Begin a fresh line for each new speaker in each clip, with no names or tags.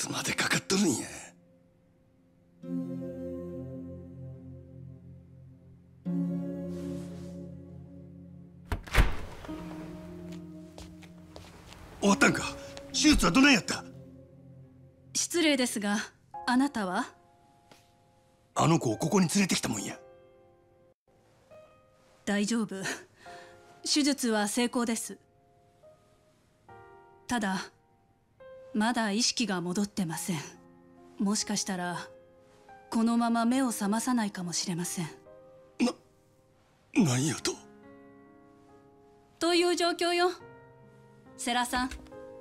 つまでかかっとるんや。終わったんか。手術はどないやった？
失礼ですが、あなたは？
あの子をここに連れてきたもんや。
大丈夫。手術は成功です。ただまだ意識が戻ってません。もしかしたらこのまま目を覚まさないかもしれません。
なんやと？
という状況よ。世良さん。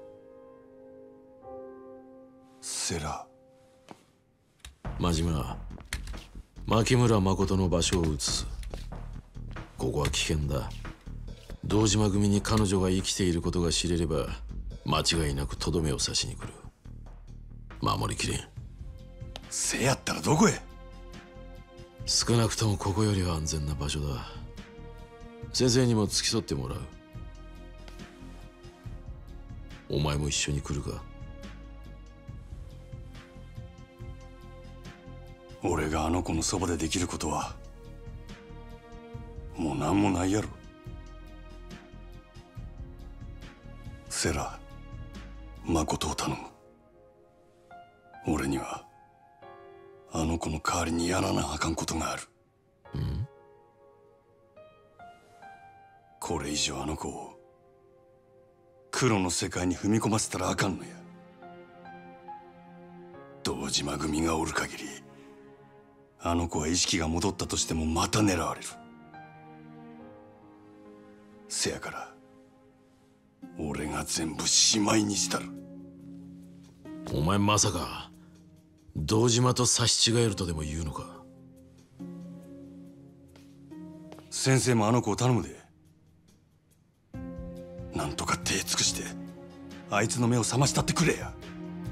世良。
真島、牧村誠の場所を移す。ここは危険だ。堂島組に彼女が生きていることが知れれば間違いなくとどめを刺しに来る。守りきれん。
せやったらどこへ？
少なくともここよりは安全な場所だ。先生にも付き添ってもらう。お前も一緒に来るか？
俺があの子のそばでできることはもう何もないやろ。セラ、誠を頼む。俺にはあの子の代わりにやらなあかんことがある。これ以上あの子を黒の世界に踏み込ませたらあかんのや。堂島組がおる限りあの子は意識が戻ったとしてもまた狙われる。せやから俺が全部しまいにしたる。
お前まさか堂島と差し違えるとでも言うのか？
先生もあの子を頼むで。なんとか手尽くしてあいつの目を覚ましたってくれや。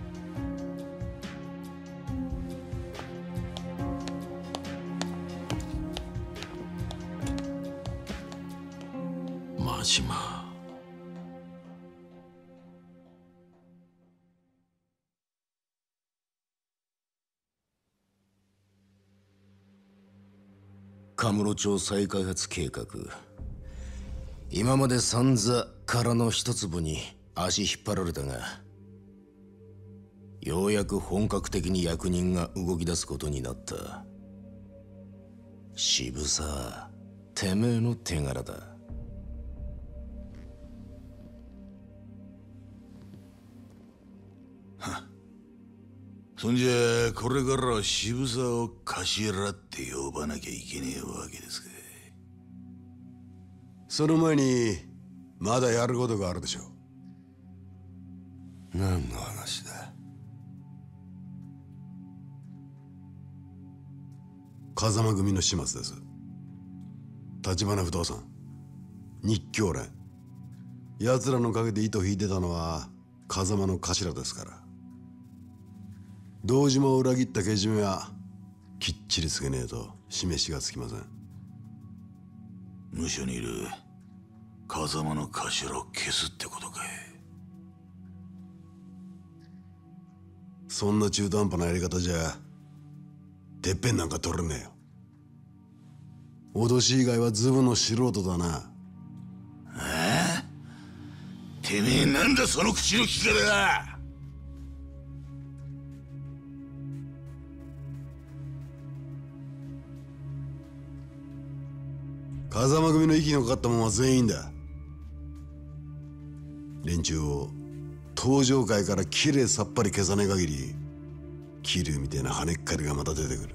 真島。
カムロ町再開発計画、今まで散々殻の一粒に足引っ張られたが、ようやく本格的に役人が動き出すことになった。渋沢、てめえの手柄だ。
そんじゃこれからは渋沢を頭って呼ばなきゃいけねえわけですか。
その前にまだやることがあるでしょう。
何の話だ？
風間組の始末です。橘不動産、日教連、奴らの陰で糸引いてたのは風間の頭ですから。堂島を裏切ったけじめはきっちりつけねえと示しがつきません。
無所にいる風間の頭を消すってことかい？
そんな中途半端なやり方じゃてっぺんなんか取れねえよ。脅し以外はズブの素人だな。
てめえなんだその口の利き方だ。
風間組の息のかかったもんは全員だ。連中を登場界からきれいさっぱり消さねえ限り、桐生みたいな跳ねっかりがまた出てくる。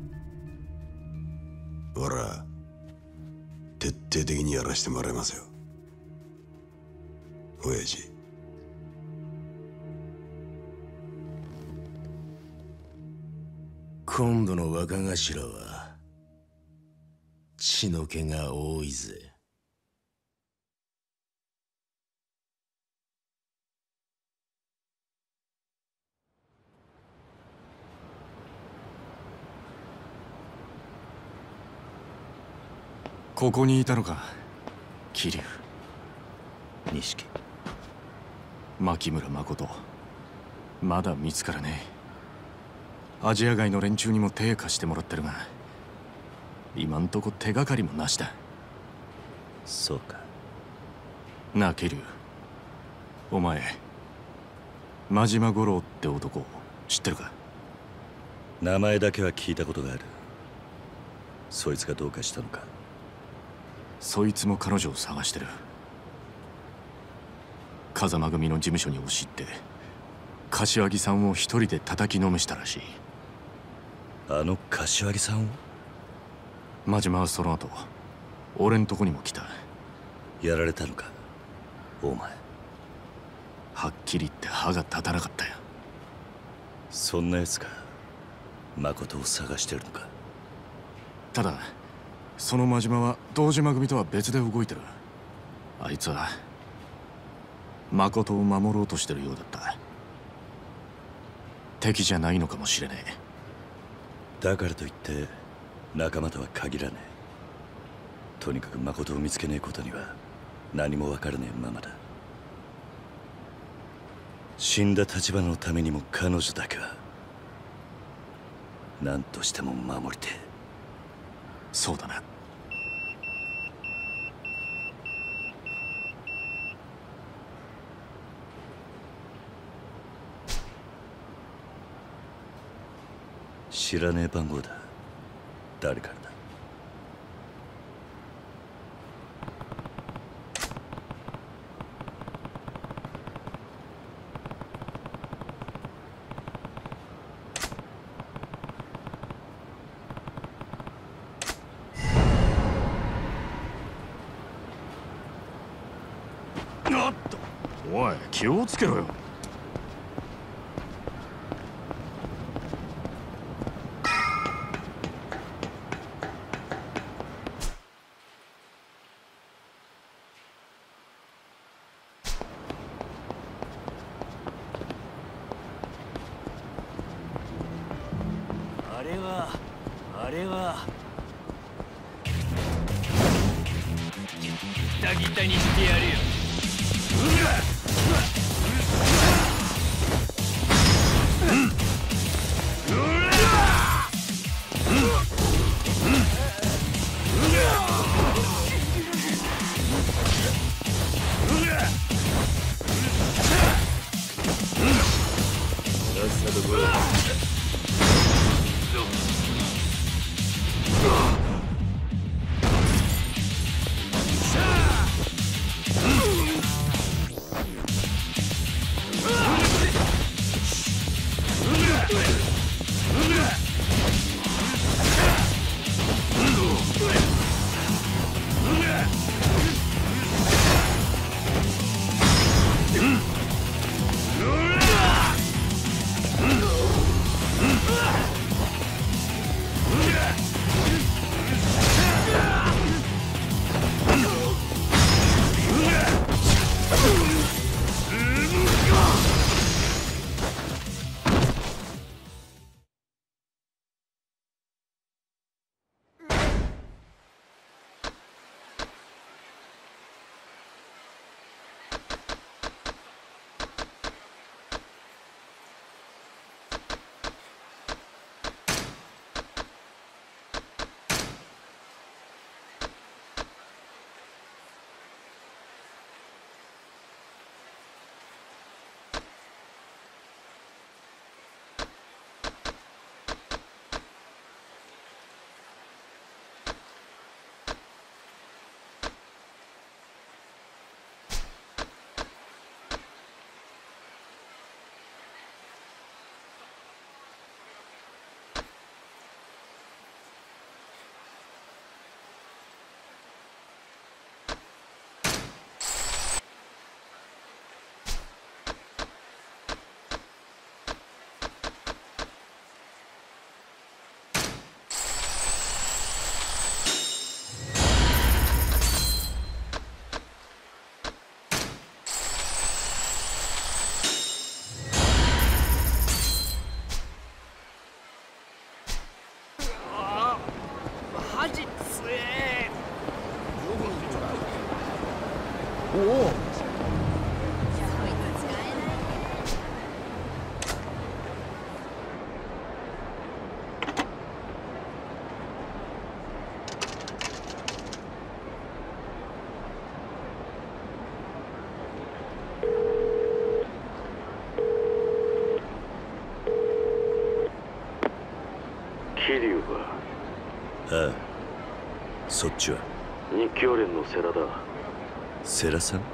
ほら、徹底的にやらしてもらいますよ、親父。
今度の若頭は血の気が多いぜ。
ここにいたのか。桐生、錦、牧村誠、 まだ見つからねえ。アジア外の連中にも手貸してもらってるが、今んとこ手がかりもなしだ。
そうか。
なあケリュウ、お前真島五郎って男知ってるか？
名前だけは聞いたことがある。そいつがどうかしたのか？
そいつも彼女を探してる。風間組の事務所に押し入って柏木さんを一人で叩きのめしたらしい。
あの柏木さんを？
真島はその後俺んとこにも来た。
やられたのかお前？
はっきり言って歯が立たなかったよ。
そんな奴が誠を探してるのか？
ただその真島は堂島組とは別で動いてる。あいつは誠を守ろうとしてるようだった。敵じゃないのかもしれねえ。
だからといって仲間とは限らねえ。とにかく誠を見つけねえことには何も分からねえままだ。死んだ立花のためにも彼女だけは何としても守りてえ。
そうだな。
知らねえ番号だ。誰からだ？
おい、気をつけろよ。
あれはギタギタにしてやるよ。
桐生か。
ああ、そっちは
日教連の世良だ。
世良さん、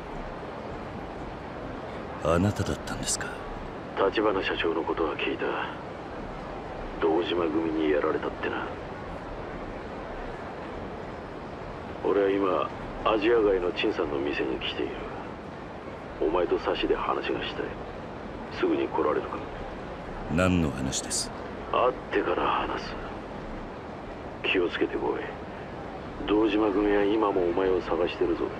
あなただったんですか。
立花社長のことは聞いた。堂島組にやられたってな。俺は今アジア街の陳さんの店に来ている。お前と差しで話がしたい。すぐに来られるか。
何の話です。
会ってから話す。気をつけてこい。堂島組は今もお前を探してるぞ。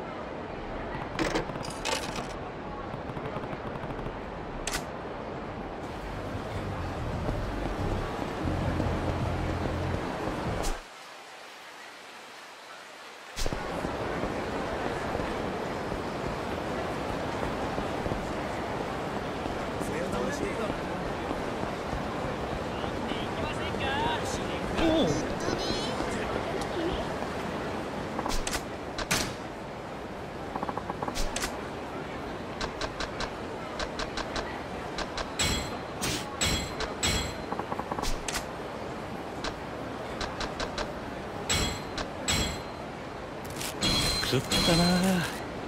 狂ったな。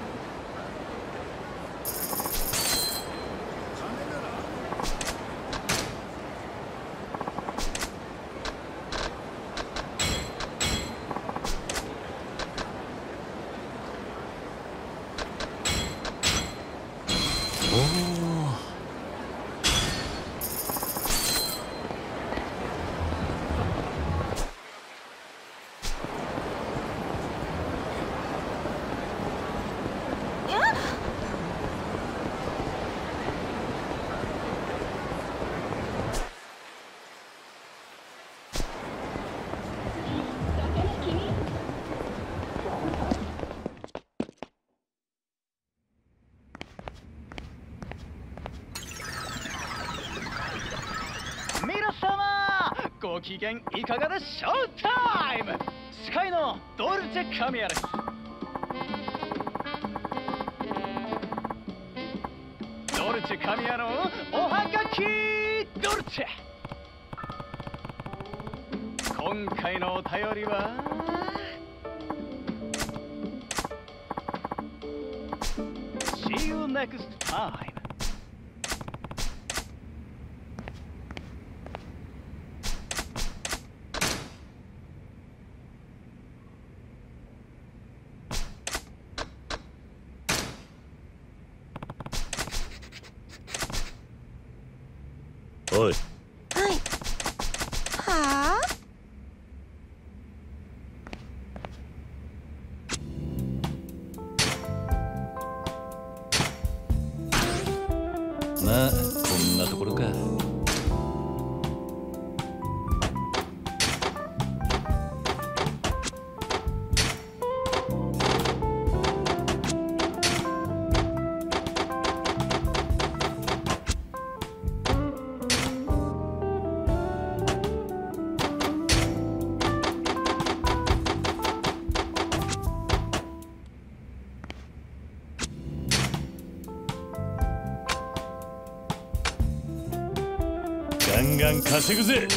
ご機嫌いかがでショータイム。司会のドルチェ・カミヤです。ドルチェ・カミヤのおはがきドルチェ。今回のお便りはSee you next time。
おい。
はい。はあ。
まあこんなところか。ガンガン稼ぐぜ。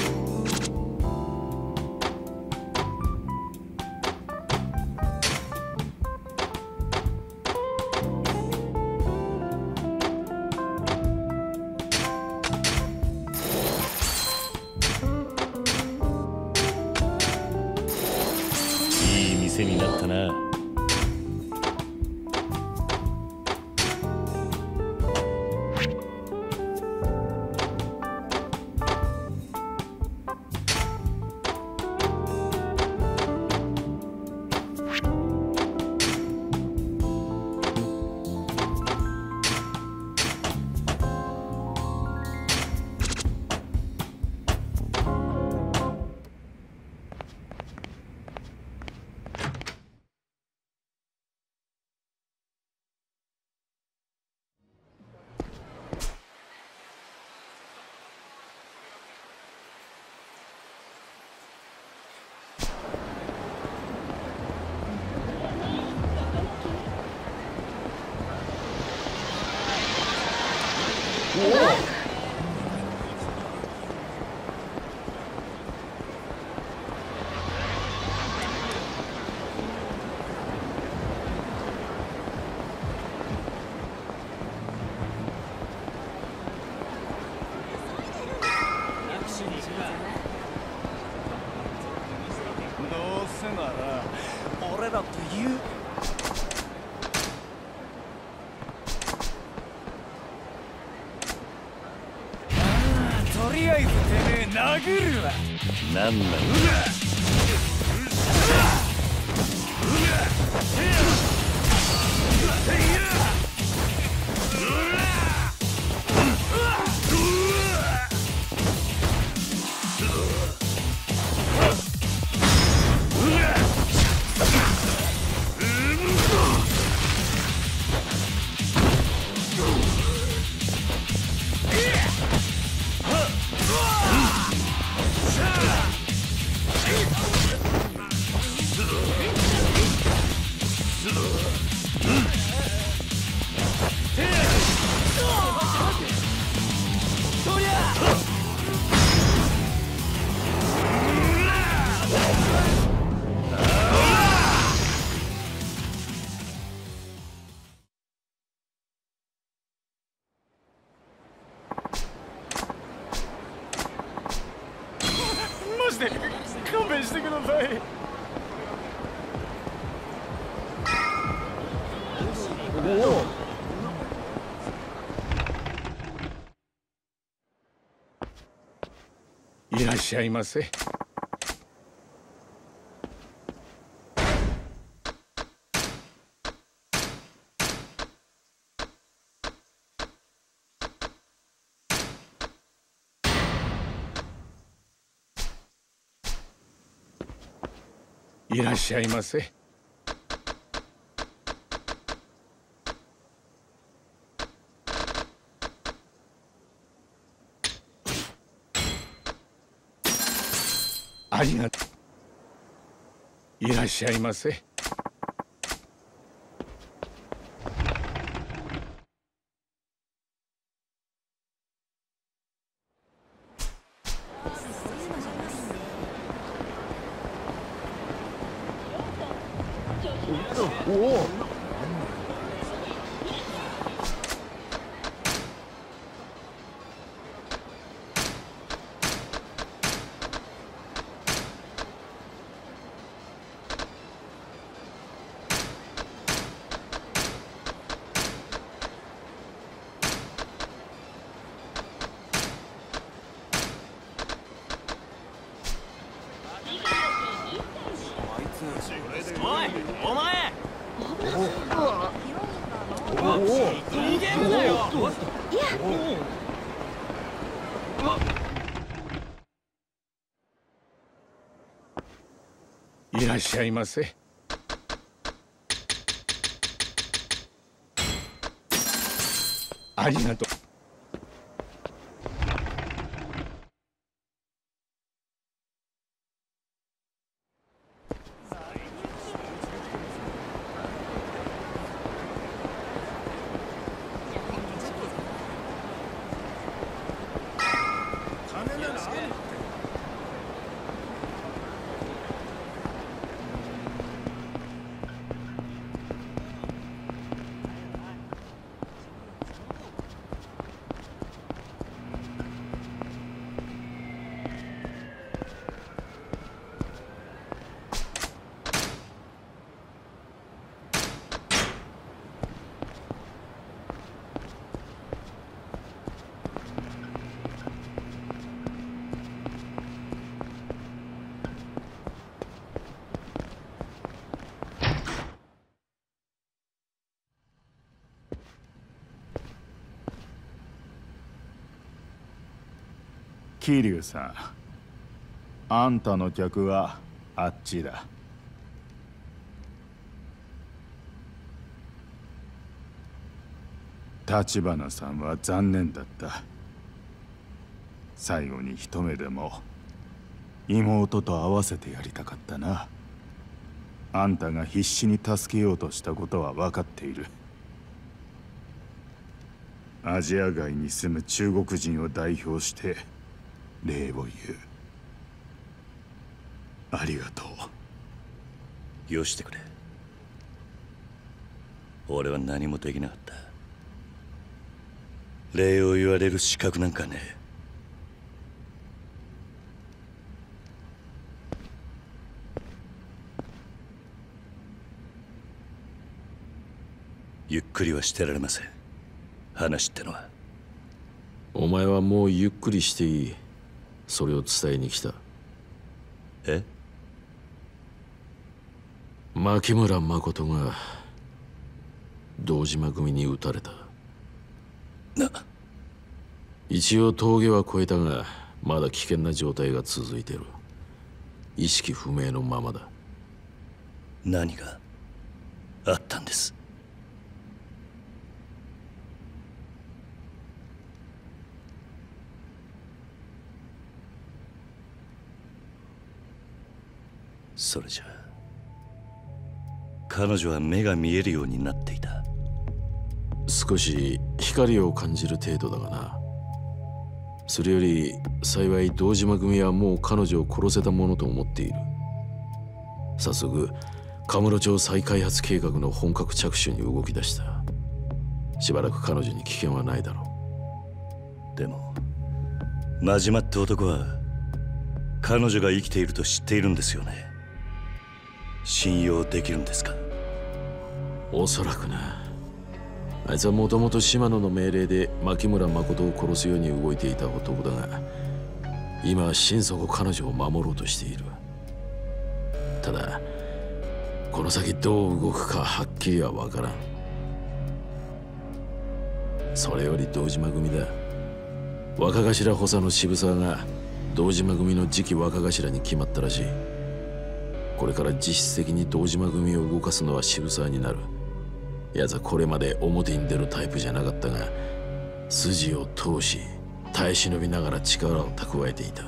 いい店になったな。
えずてめえ殴るわ。
なんなんだ。
マジで勘弁してください。いらっしゃいませ。いらっしゃいませ。ありがとう。いらっしゃいませ。 おい、お前。逃げるなよ。いらっしゃいませ。ありがとう。
桐生さん、あんたの客はあっちだ。立花さんは残念だった。最後に一目でも妹と会わせてやりたかったな。あんたが必死に助けようとしたことは分かっている。アジア外に住む中国人を代表して礼を言う。ありがと
う。よしてくれ。俺は何もできなかった。礼を言われる資格なんかねえ。ゆっくりはしてられません。話ってのは。
お前はもうゆっくりしていい。 それを伝えに来た。
え？
牧村誠が堂島組に撃たれた。一応峠は越えたがまだ危険な状態が続いている。意識不明のままだ。
何があったんです？それじゃ彼女は目が見えるようになっていた。
少し光を感じる程度だがな。それより幸い堂島組はもう彼女を殺せたものと思っている。早速カムロ町再開発計画の本格着手に動き出した。しばらく彼女に危険はないだろ
う。でも真島って男は彼女が生きていると知っているんですよね。信用できるんですか？
おそらくな。あいつはもともと島野の命令で牧村誠を殺すように動いていた男だが、今は心底彼女を守ろうとしている。ただこの先どう動くかはっきりは分からん。それより堂島組だ。若頭補佐の渋沢が堂島組の次期若頭に決まったらしい。これから実質的に堂島組を動かすのは渋沢になる。奴はこれまで表に出るタイプじゃなかったが、筋を通し耐え忍びながら力を蓄えていた。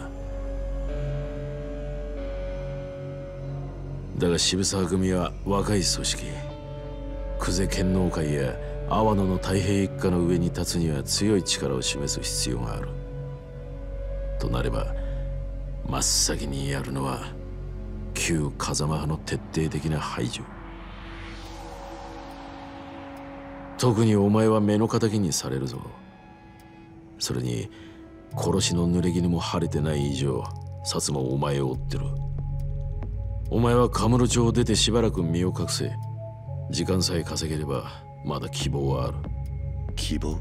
だが渋沢組は若い組織。久世剣能会や阿波野の太平一家の上に立つには強い力を示す必要がある。となれば真っ先にやるのは旧風間派の徹底的な排除。特にお前は目の敵にされるぞ。それに殺しの濡れ衣も晴れてない以上、薩もお前を追ってる。お前はカムロ町を出てしばらく身を隠せ。時間さえ稼げればまだ希望はある。
希望？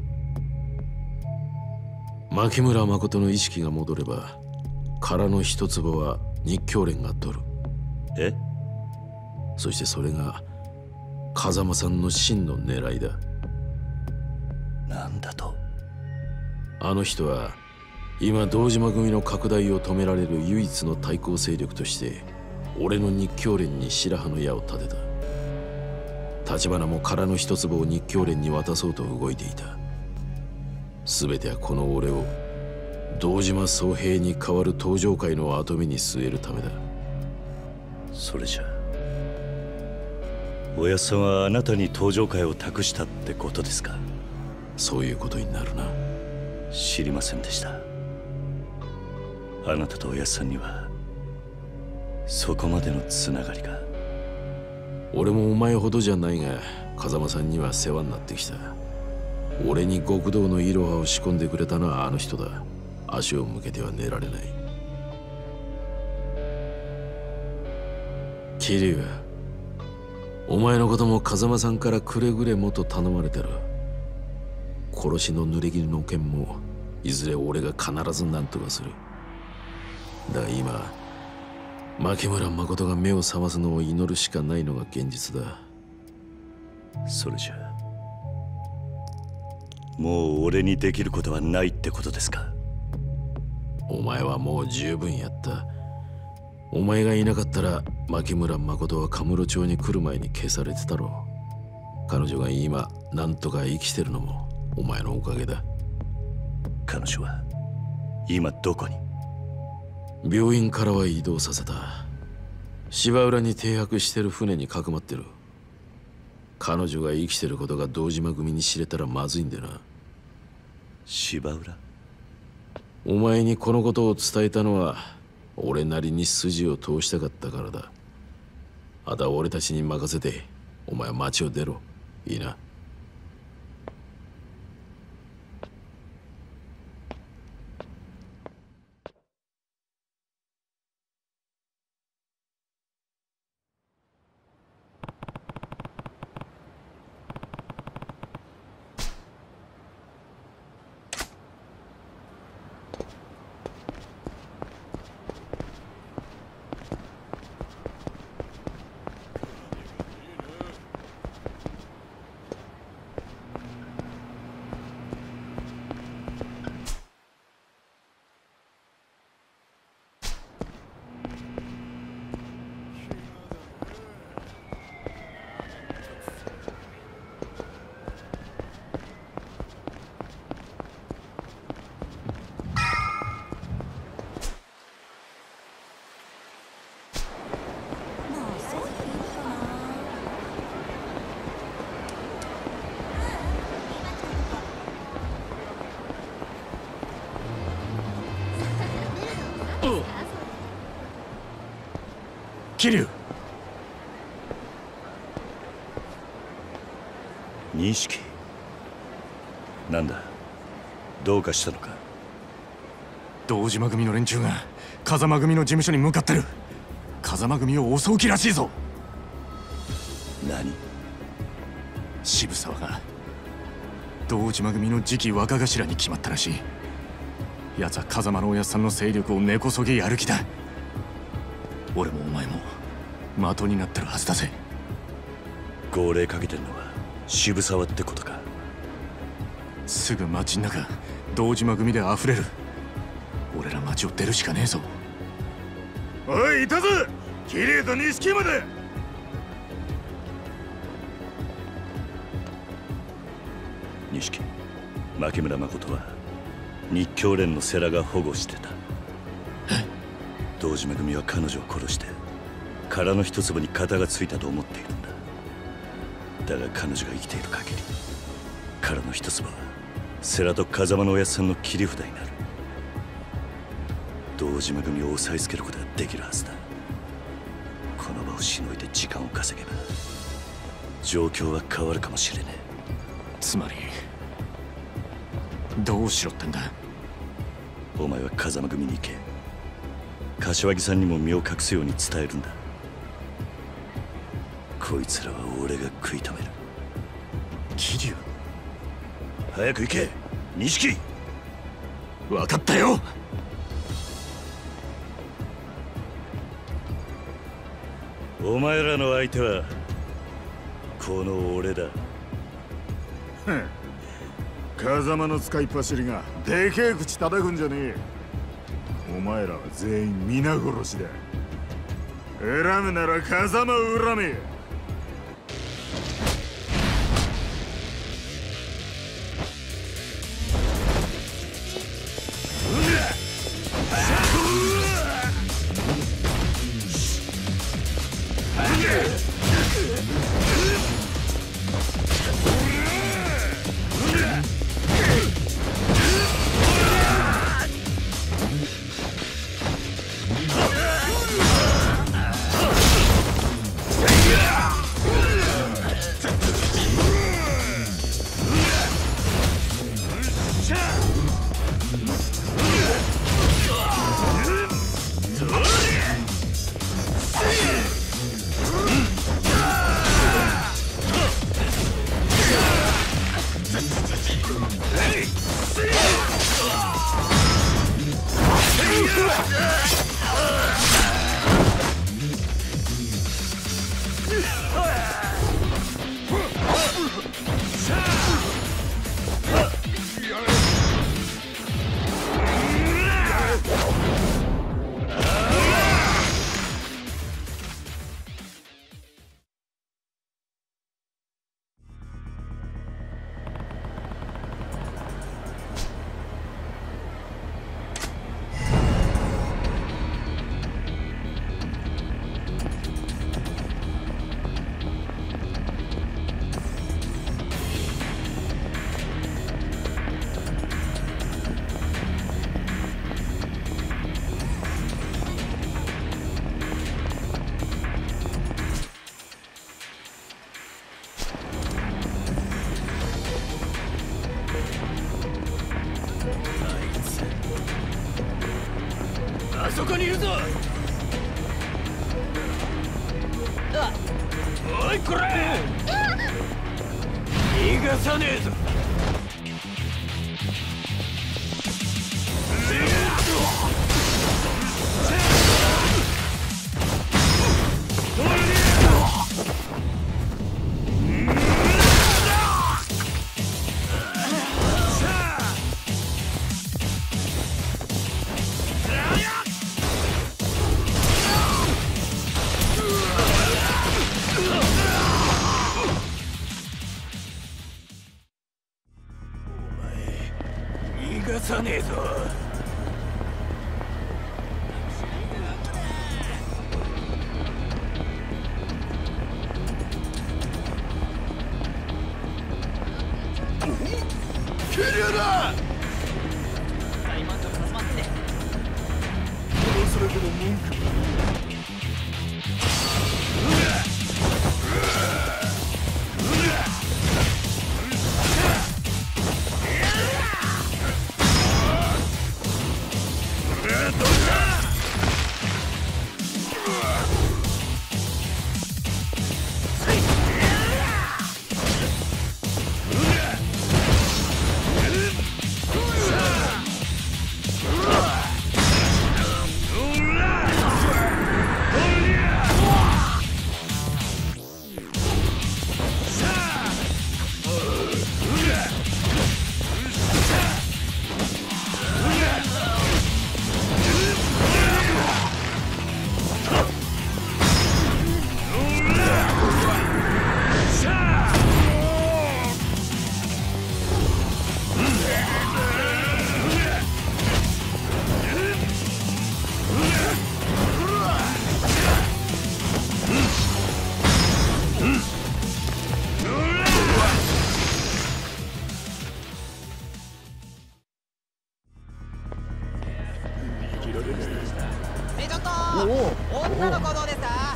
牧村誠の意識が戻れば殻の一坪は日教連が取る。
え？
そしてそれが風間さんの真の狙いだ。
なんだと？
あの人は今堂島組の拡大を止められる唯一の対抗勢力として俺の日教連に白羽の矢を立てた。橘も殻の一坪を日教連に渡そうと動いていた。全てはこの俺を堂島宗平に代わる東上会の跡目に据えるためだ。
それじゃおやっさんはあなたに東上会を託したってことですか？
そういうことになるな。
知りませんでした。あなたとおやっさんにはそこまでのつながりが。
俺もお前ほどじゃないが風間さんには世話になってきた。俺に極道のイロハを仕込んでくれたのはあの人だ。足を向けては寝られない。桐生、お前のことも風間さんからくれぐれもと頼まれてる。殺しの濡れ衣の件もいずれ俺が必ず何とかする。だが今牧村誠が目を覚ますのを祈るしかないのが現実だ。
それじゃもう俺にできることはないってことですか？
お前はもう十分やった。お前がいなかったら牧村誠はカムロ町に来る前に消されてたろう。彼女が今なんとか生きてるのもお前のおかげだ。
彼女は今どこに？
病院からは移動させた。芝浦に停泊してる船にかくまってる。彼女が生きてることが堂島組に知れたらまずいんでな。
芝浦？
お前にこのことを伝えたのは俺なりに筋を通したかったからだ。あとは俺たちに任せてお前は町を出ろ。いいな？
桐生。
錦、なんだ、どうかしたのか。
堂島組の連中が風間組の事務所に向かってる。風間組を襲う気らしいぞ。
何？
渋沢が堂島組の次期若頭に決まったらしい。奴は風間のおやっさんの勢力を根こそぎやる気だ。俺もお前も的になってるはずだぜ。
号令かけてるのは渋沢ってことか。
すぐ町ん中堂島組で溢れる。俺ら町を出るしかねえぞ。
おい、いたぞ、桐生と錦まで。
錦、牧村誠は日教連の世良が保護してた。堂島組は彼女を殺して殻の一粒に型がついたと思っているんだ。だが彼女が生きている限り、殻の一粒は世良と風間のおやっさんの切り札になる。堂島組を押さえつけることができるはずだ。この場をしのいで時間を稼げば状況は変わるかもしれねえ。
つまりどうしろってんだ。
お前は風間組に行け。柏木さんにも身を隠すように伝えるんだ。こいつらは俺が食い止める。
桐生、
早く行け錦。
分かったよ。
お前らの相手はこの俺だ。
風間の使いっ走りがでけえ口叩くんじゃねえ。お前らは全員皆殺しだ。恨むなら風間を恨め。
そこにいるぞ。おいこれ、逃がさねえぞ。逃がさねえぞ。
桐生だ。
大満足集まって。
殺されても文句
なの行動ですか？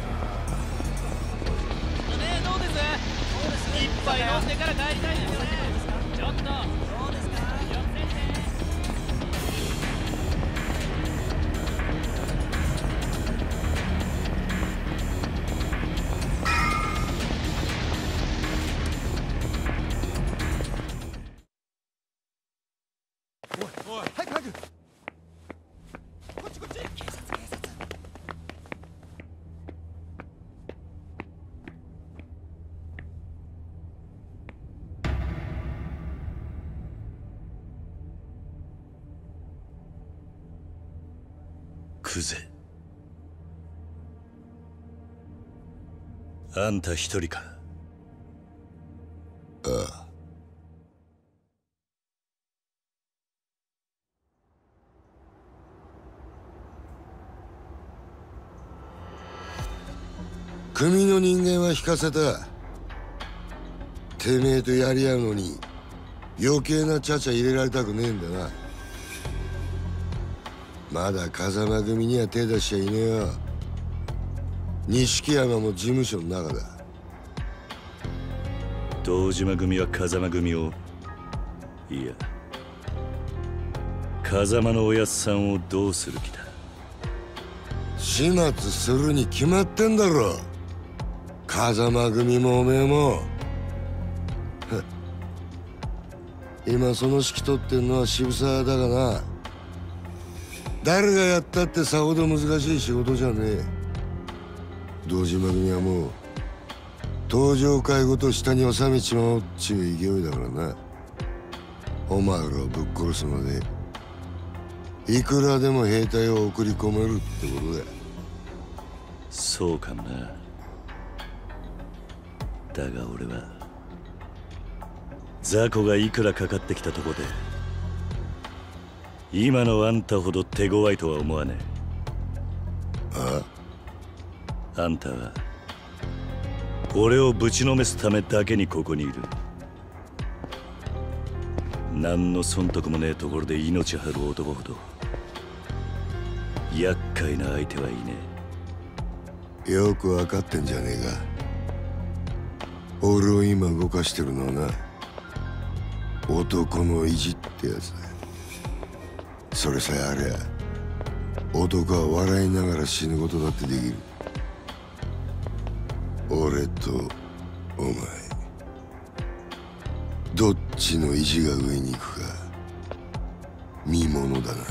ねえ、どうです？一杯飲んでから帰りたいですよね。ちょっとどうですか？寄ってって。
おい、早く早く。こっちこっち。警察。
クゼ、あんた一人か？
ああ。組の人間は引かせた。てめえとやり合うのに余計なちゃちゃ入れられたくねえんだな。まだ風間組には手出しちゃいねえよ。錦山も事務所の中だ。
堂島組は風間組を、いや風間のおやっさんをどうする気だ？
始末するに決まってんだろ。風間組もおめえも。今その指揮取ってんのは渋沢だがな。誰がやったってさほど難しい仕事じゃねえ。堂島組はもう登場会ごと下に収めちまおうっちゅう勢いだからな。お前らをぶっ殺すまでいくらでも兵隊を送り込めるってことだ。
そうかもな。だが俺は雑魚がいくらかかってきたとこで今のあんたほど手強いとは思わねえ。あんたは俺をぶちのめすためだけにここにいる。何の損得もねえところで命張る男ほど厄介な相手はいね
え。よく分かってんじゃねえか。俺を今動かしてるのはな、男の意地ってやつだ。それさえありゃ男は笑いながら死ぬことだってできる。俺とお前どっちの意地が上に行くか見ものだな。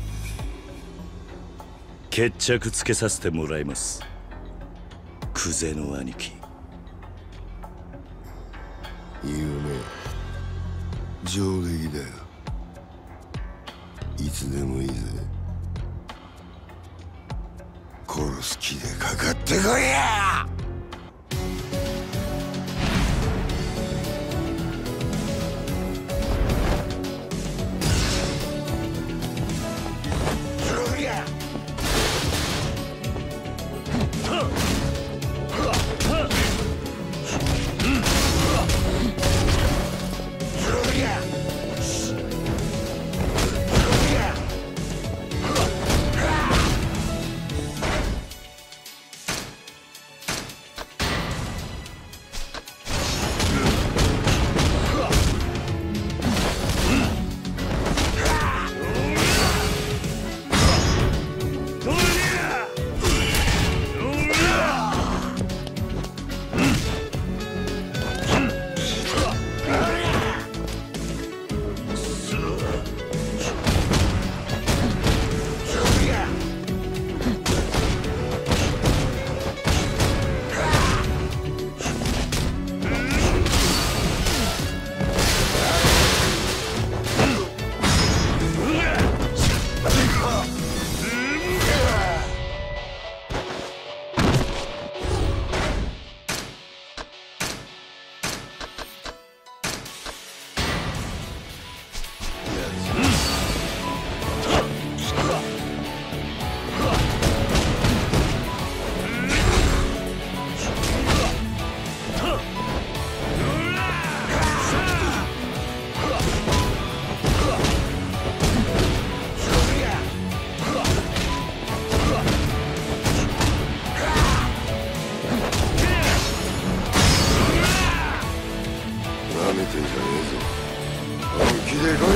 決着つけさせてもらいます、クゼの兄貴。
いいよね、上出来だよ。いつでもいいぜ。殺す気でかかってこいや！ 気で来いこ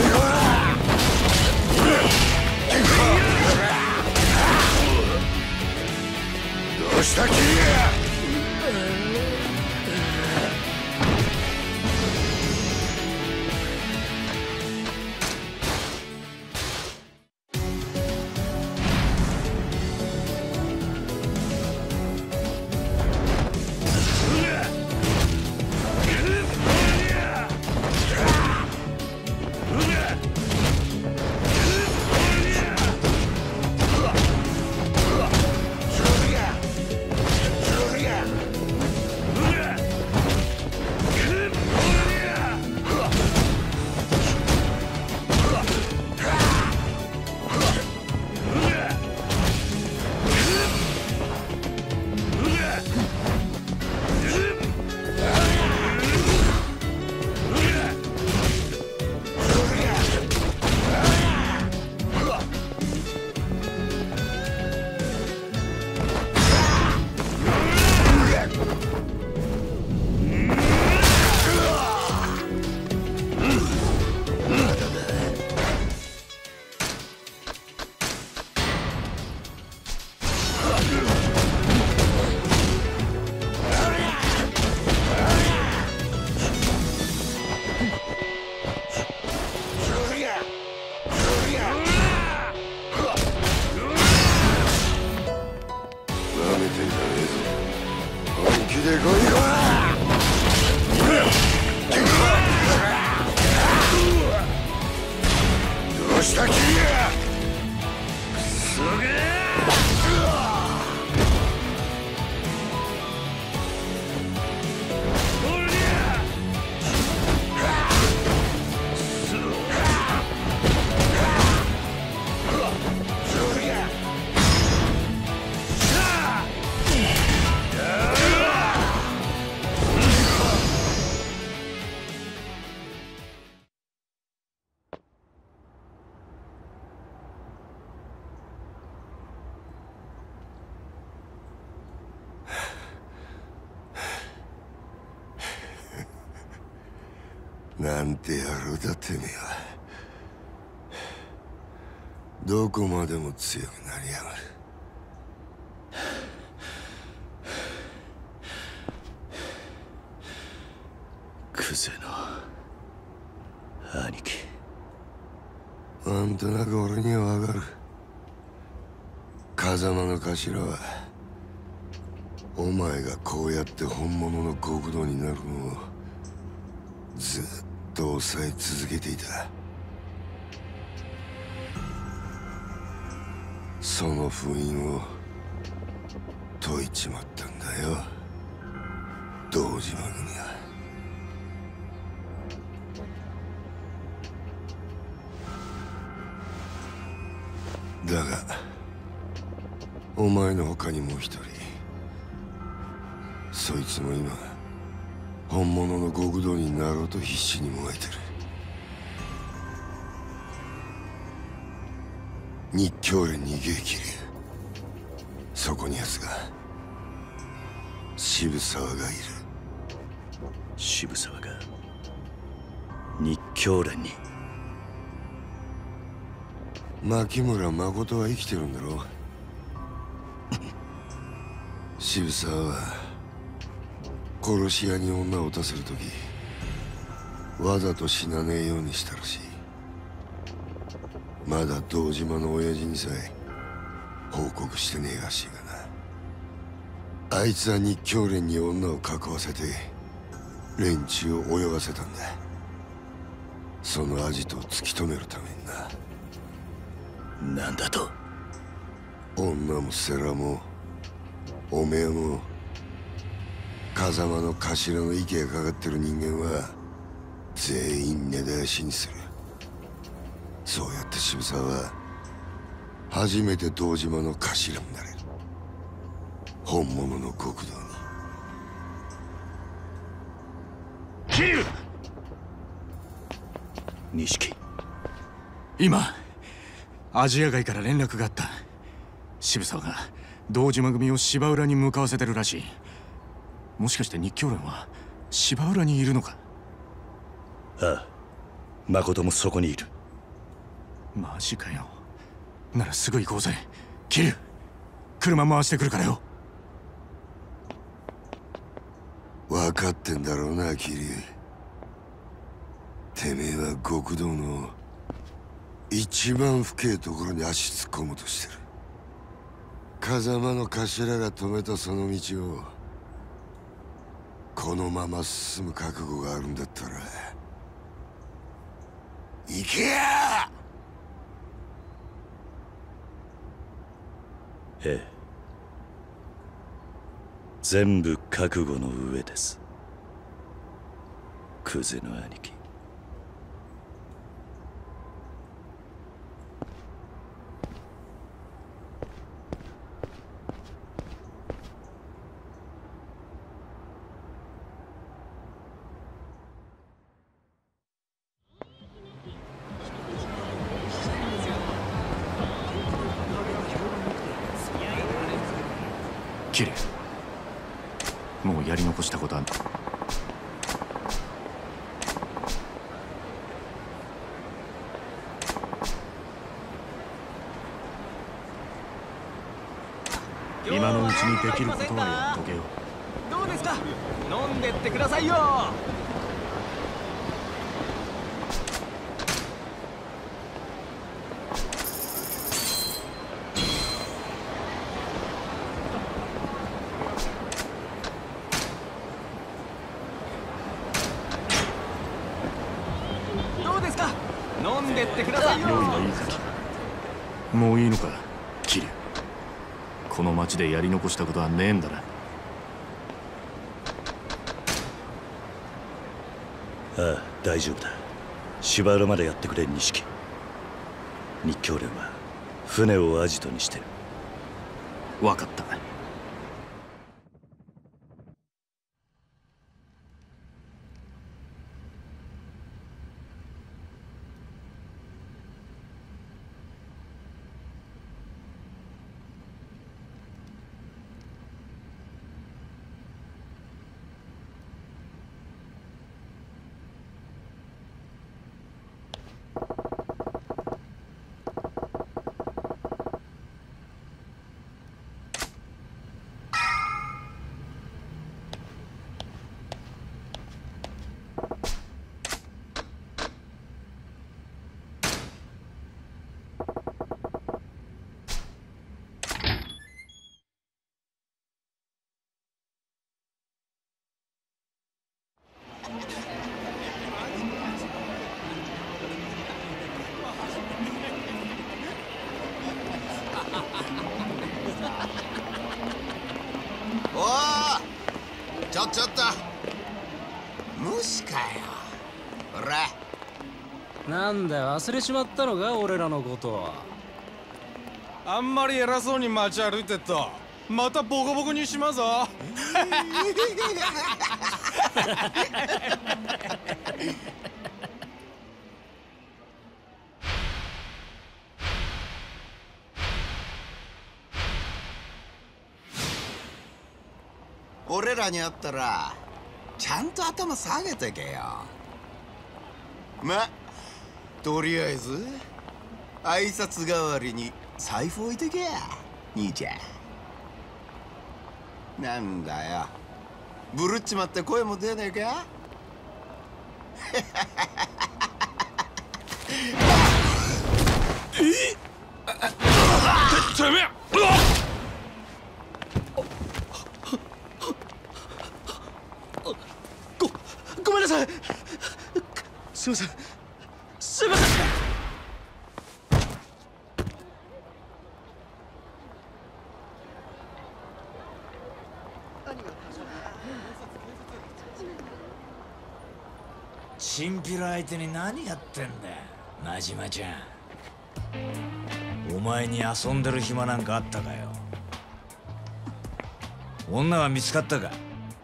どうしたキリア。なんて野郎だてめえは。どこまでも強くなりやがる。
クゼの兄貴。
なんとなく俺にはわかる。風間の頭はお前がこうやって本物の極道になるのをずっと抑え続けていた。その封印を解いちまったんだよ、堂島組は。だがお前の他にもう一人、そいつも今本物の極道になろうと必死にもがいてる。日教連に逃げ切る。そこに奴が渋沢がいる。
渋沢が日教連に。
牧村誠は生きてるんだろう。渋沢は殺し屋に女を撃たせるときわざと死なねえようにしたらしい。まだ堂島の親父にさえ報告してねえらしいがな。あいつは日教連に女を囲わせて連中を泳がせたんだ。そのアジトを突き止めるためにな。
なんだと？
女も世良もおめえも風間の頭の息がかかってる人間は全員根絶やしにする。そうやって渋沢は初めて堂島の頭になれる。本物の極道に。
桐生！
錦。
今アジア街から連絡があった。渋沢が堂島組を芝浦に向かわせてるらしい。もしかして日教連は芝浦にいるのか？
ああ、 誠もそこにいる。
マジかよ。ならすぐ行こうぜ。桐生、車回してくるからよ。
分かってんだろうな、桐生。てめえは極道の一番深いところに足突っ込もうとしてる。風間の頭が止めたその道をこのまま進む覚悟があるんだったら行けや！
ええ、全部覚悟の上です、クゼの兄貴。
桐生、もうやり残したことあんの？今のうちにできることはやっとけよ。
どうですか？飲んでってくださいよ。どうですか？飲んでってくださいよ。
用意はいいか？もういいのか、桐生。この町でやり残したことはねえんだな。
ああ、大丈夫だ。芝浦までやってくれ、錦。日教連は船をアジトにしてる。
分かった。
ちょっと無視かよ。ほら、
なんだよ、忘れちまったのか、俺らのこと。
あんまり偉そうに街歩いてっとまたボコボコにしまぞ。
俺らに会ったらちゃんと頭下げてけよ。ま、とりあえず挨拶代わりに財布置いてけや、兄ちゃん。なんだよ、ブルっちまって声も出ねえか。
てめえ、
ごめんなさい。すいません、すいません。
チンピラ相手に何やってんだよ、真島ちゃん。お前に遊んでる暇なんかあったかよ。女は見つかったか？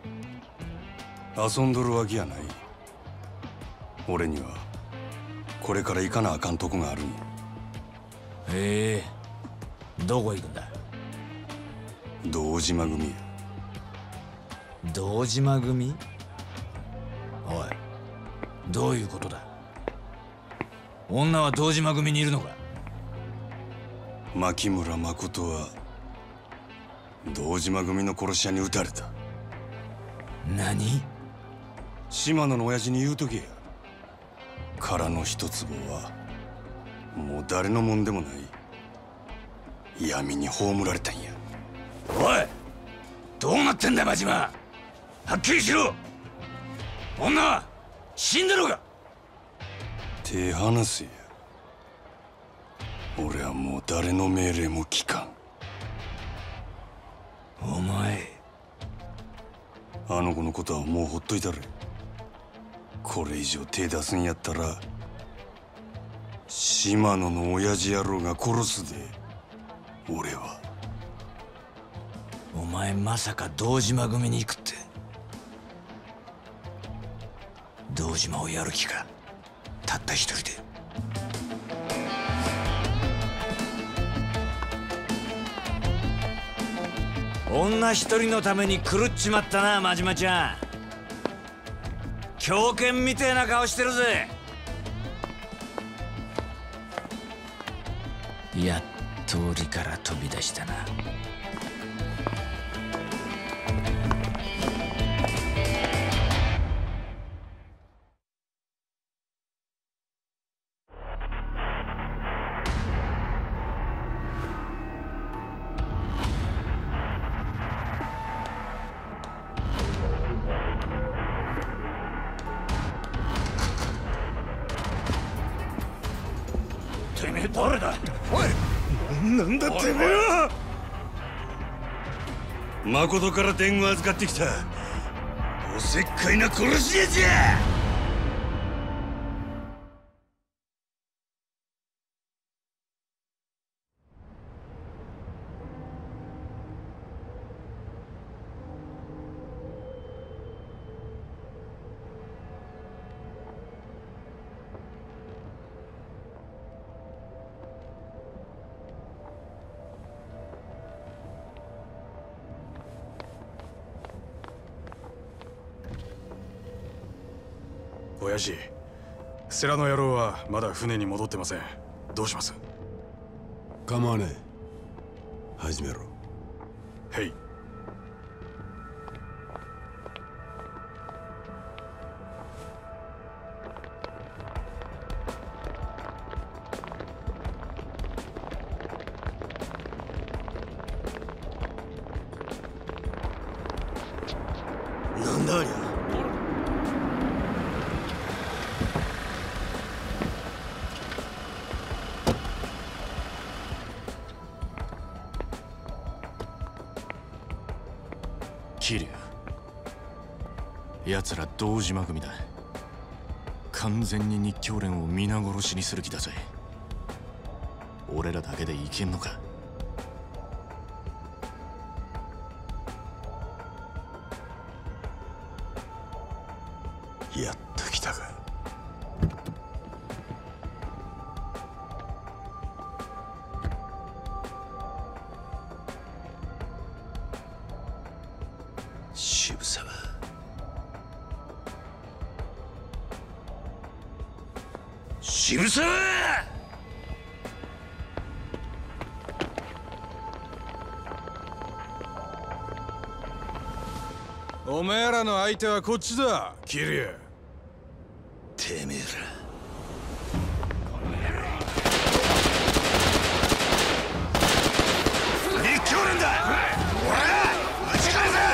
遊んどるわけやない。俺にはこれから行かなあかんとこがあるん。
へえ、どこ行くんだ？
堂島組や。
堂島組？おい、どういうことだ？ 女は堂島組にいるのか？
牧村誠は堂島組の殺し屋に撃たれた。
何？
島野の親父に言うとけや。殻の一坪はもう誰のもんでもない。闇に葬られたんや。
おい、どうなってんだ真島。はっきりしろ。女は死んだのか？
手離せや。俺はもう誰の命令も聞かん。
お前、
あの子のことはもうほっといたれ。これ以上手出すんやったら島野の親父野郎が殺すで。俺は。
お前まさか堂島組に行くって？堂島をやる気か？たった一人で。女一人のために狂っちまったな、真島ちゃん。狂犬みてえな顔してるぜ。やっと檻から飛び出したな。
てめえ誰だ？おい！なんだてめえは！誠から伝言預かってきたおせっかいな殺し屋じゃ！
親父、世良の野郎はまだ船に戻ってません。どうします？
構わねえ。始めろ。
へい。
なんだありゃ。
桐生、奴ら堂島組だ。完全に日教連を皆殺しにする気だぜ。俺らだけでいけんのか？
やっと来たか。渋沢。渋沢！
おめえらの相手はこっちだ、桐生。
てめえら。日教連だ！おら！打ち返せ！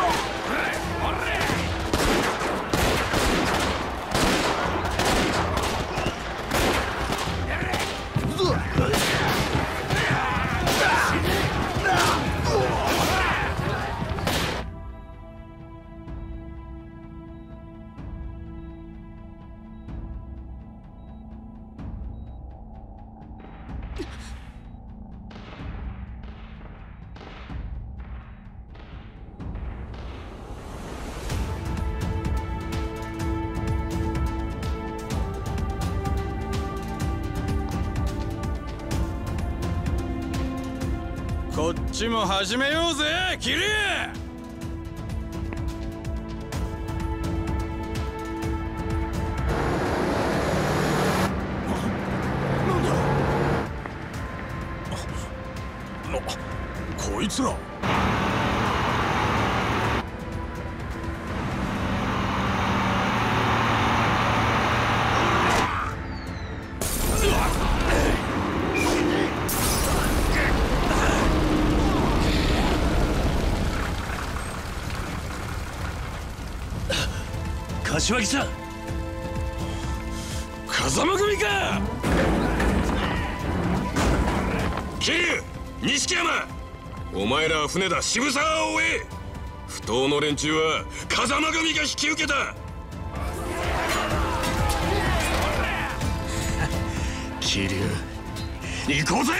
こっちも始めようぜ、桐生！ いつら。
柏木さん、
風間組か。桐生、錦山、お前らは船だ。渋沢を追え。不当の連中は風間組が引き受けた。
桐生、行こうぜ。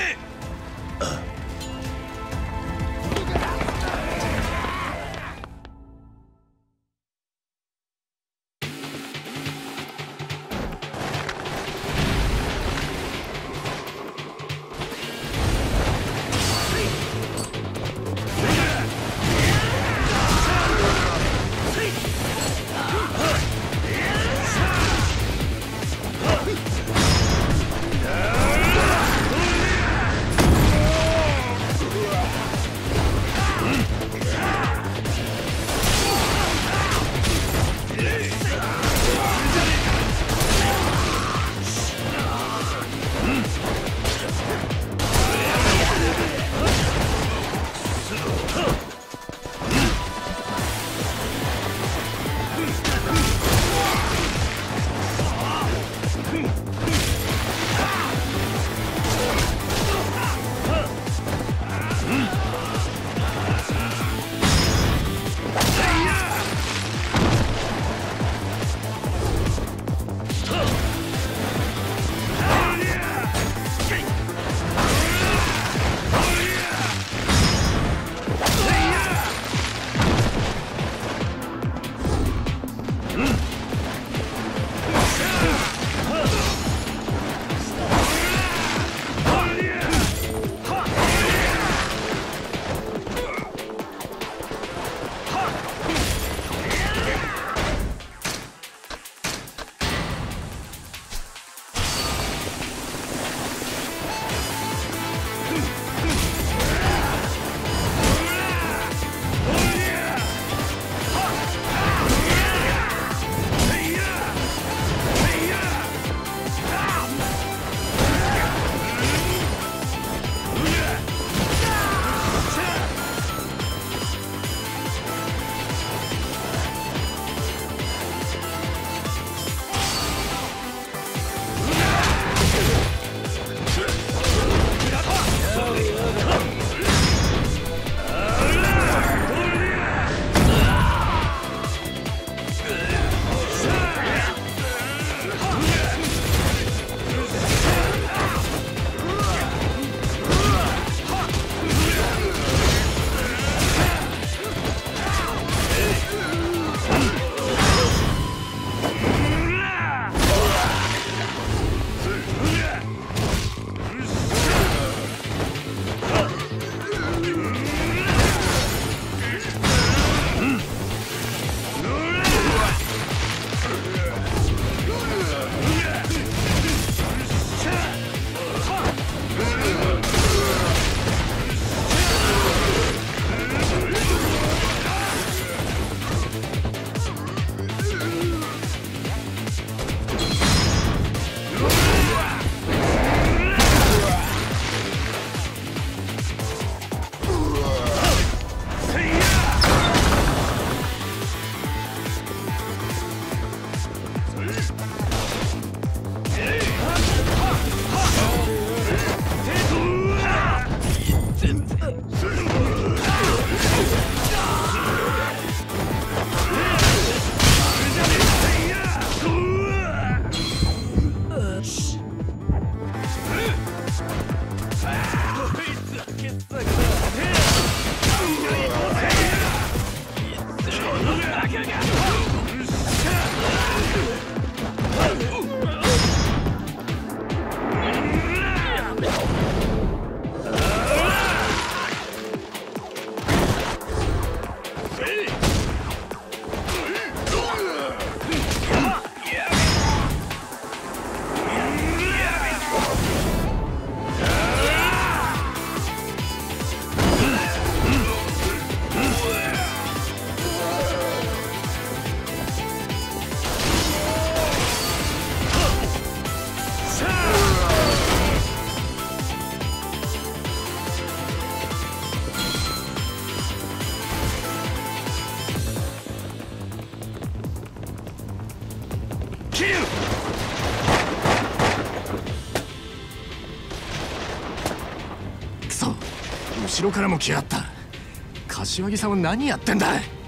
後ろからも来やがった。柏木さんは何やってんだ。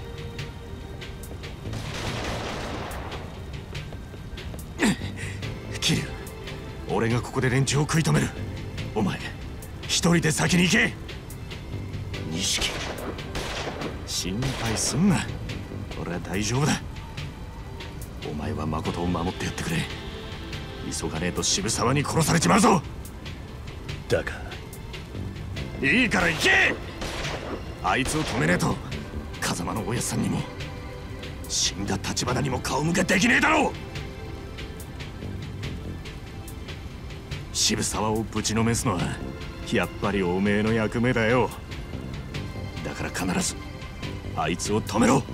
桐生、俺がここで連中を食い止める。お前一人で先に行け。錦、心配すんな、俺は大丈夫だ。お前は誠を守ってやってくれ。急がねえと渋沢に殺されちまうぞ。
だが
いいから行け。あいつを止めねえと風間のおやっさんにも死んだ橘にも顔向けできねえだろう。渋沢をぶちのめすのはやっぱりおめえの役目だよ。だから必ずあいつを止めろ。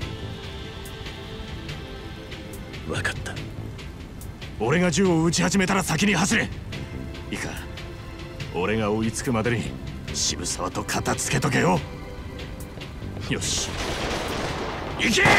分かった。
俺が銃を撃ち始めたら先に走れ。いいか、俺が追いつくまでに渋沢と片付けとけよ。よし、行け。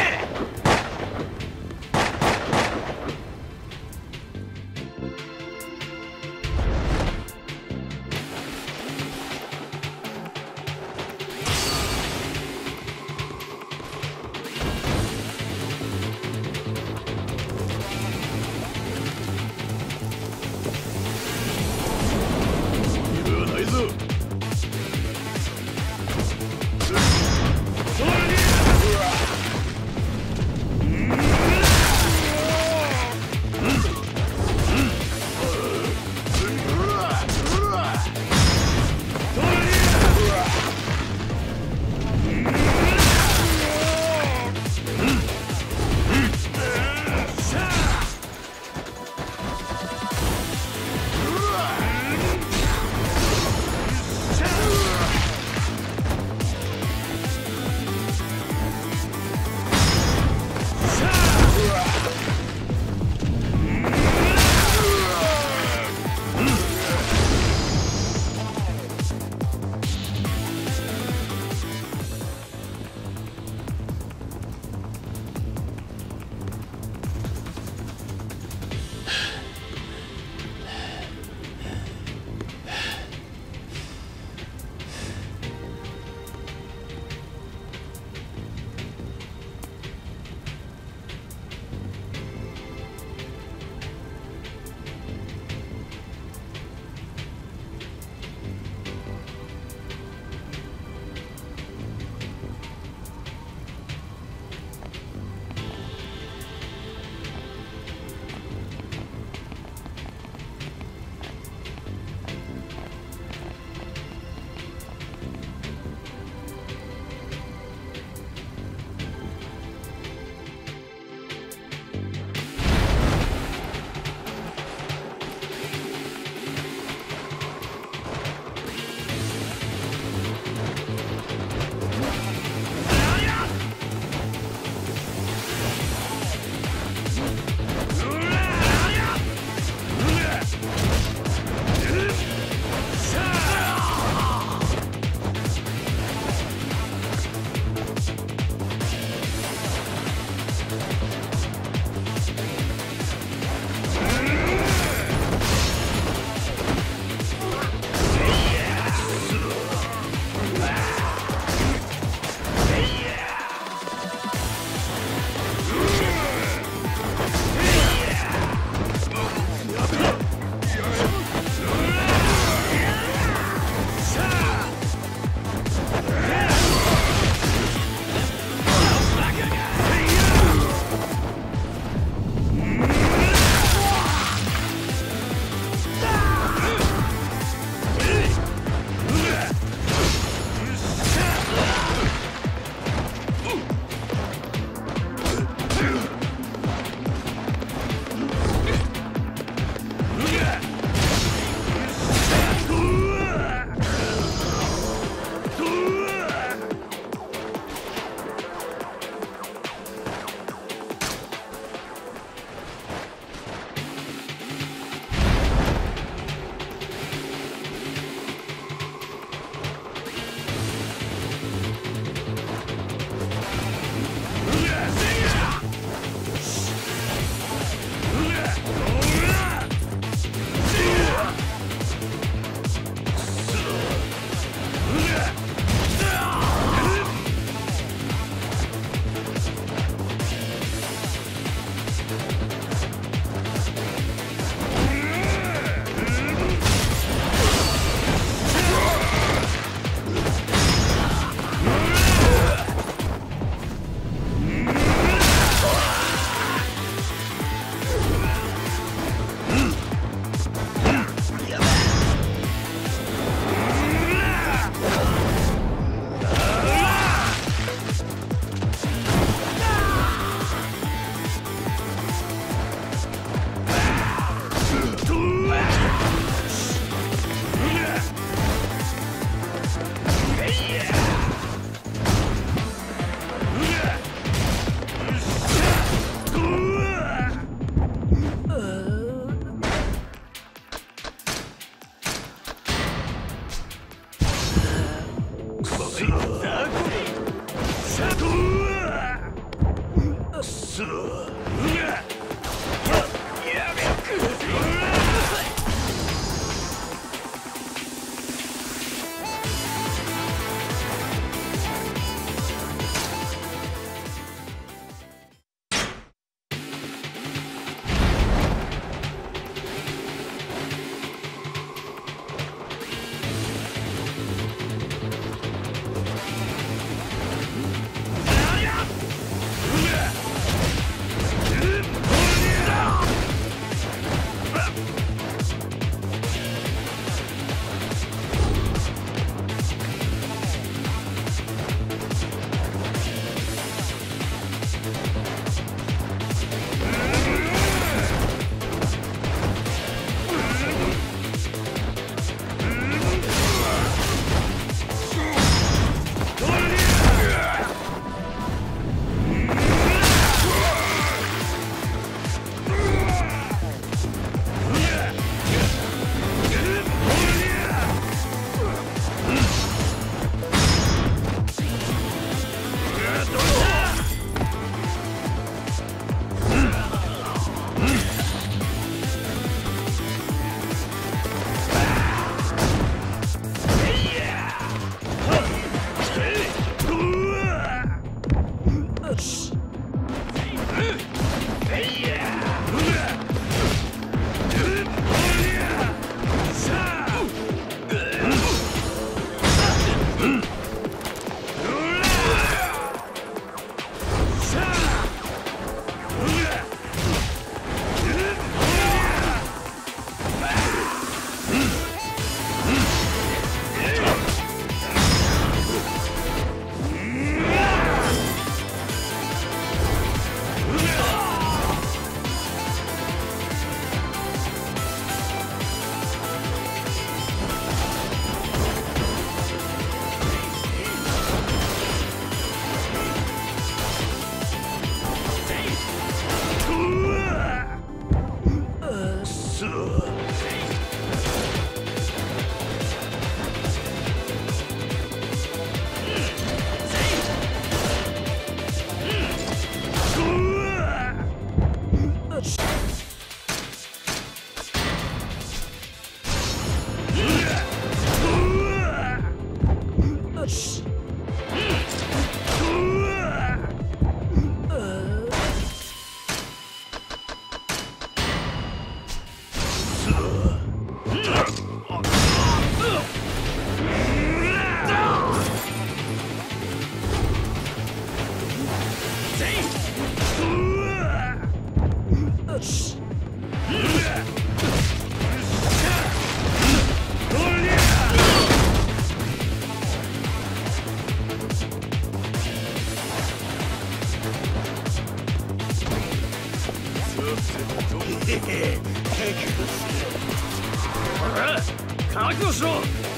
ら覚悟しろ。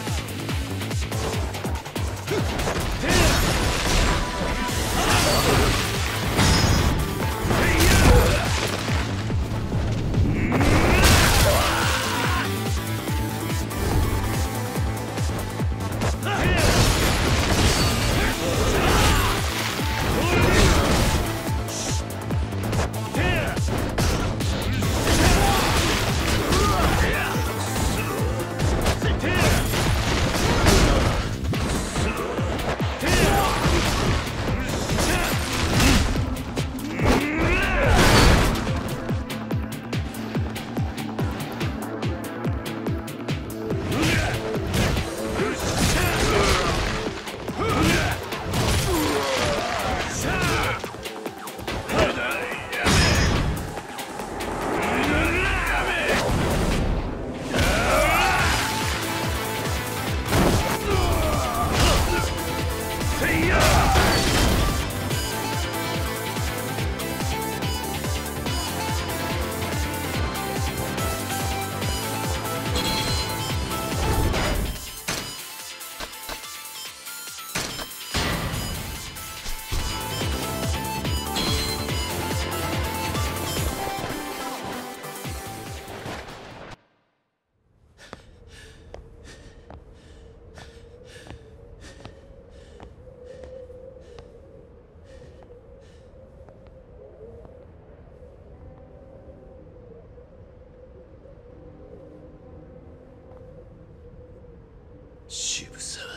渋沢。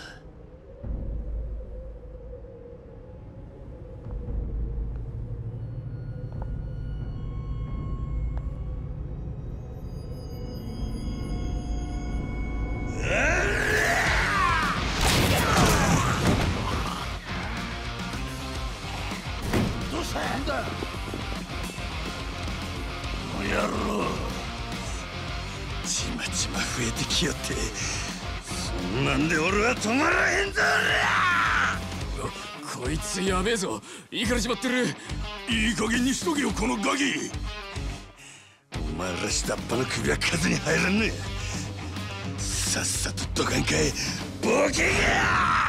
どうしたんだ。
この野郎、ちまちま増えてきよって。そんなんで俺は止まらへんぞ。
こいつやべえぞ。いいからしまってる。
いい加減にしとけよ、このガキ。お前ら下っ端の首は数に入らんね。さっさとどかんかい、ボケが。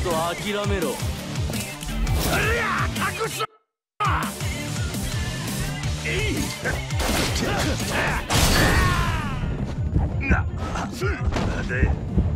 と諦めろ。
ありゃ隠すなで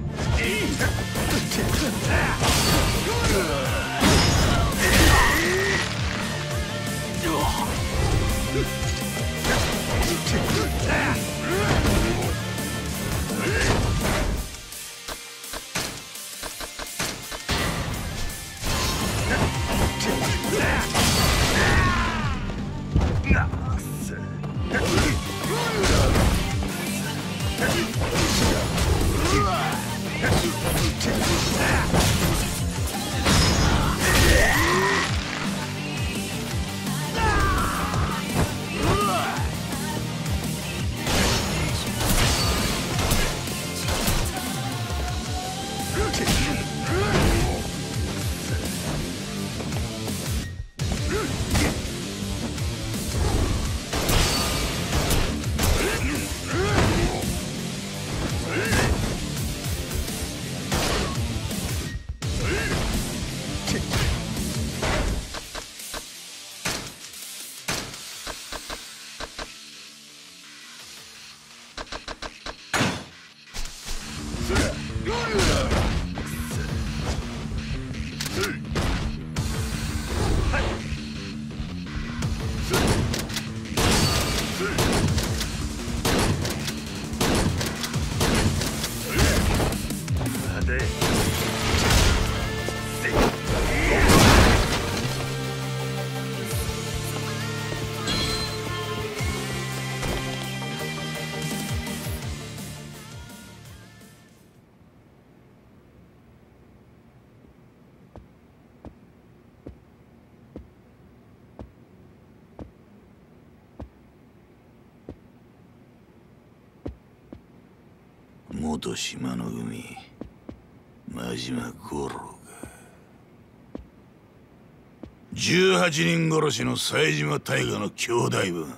元島の組真島五郎が18人殺しの冴島大河の兄弟分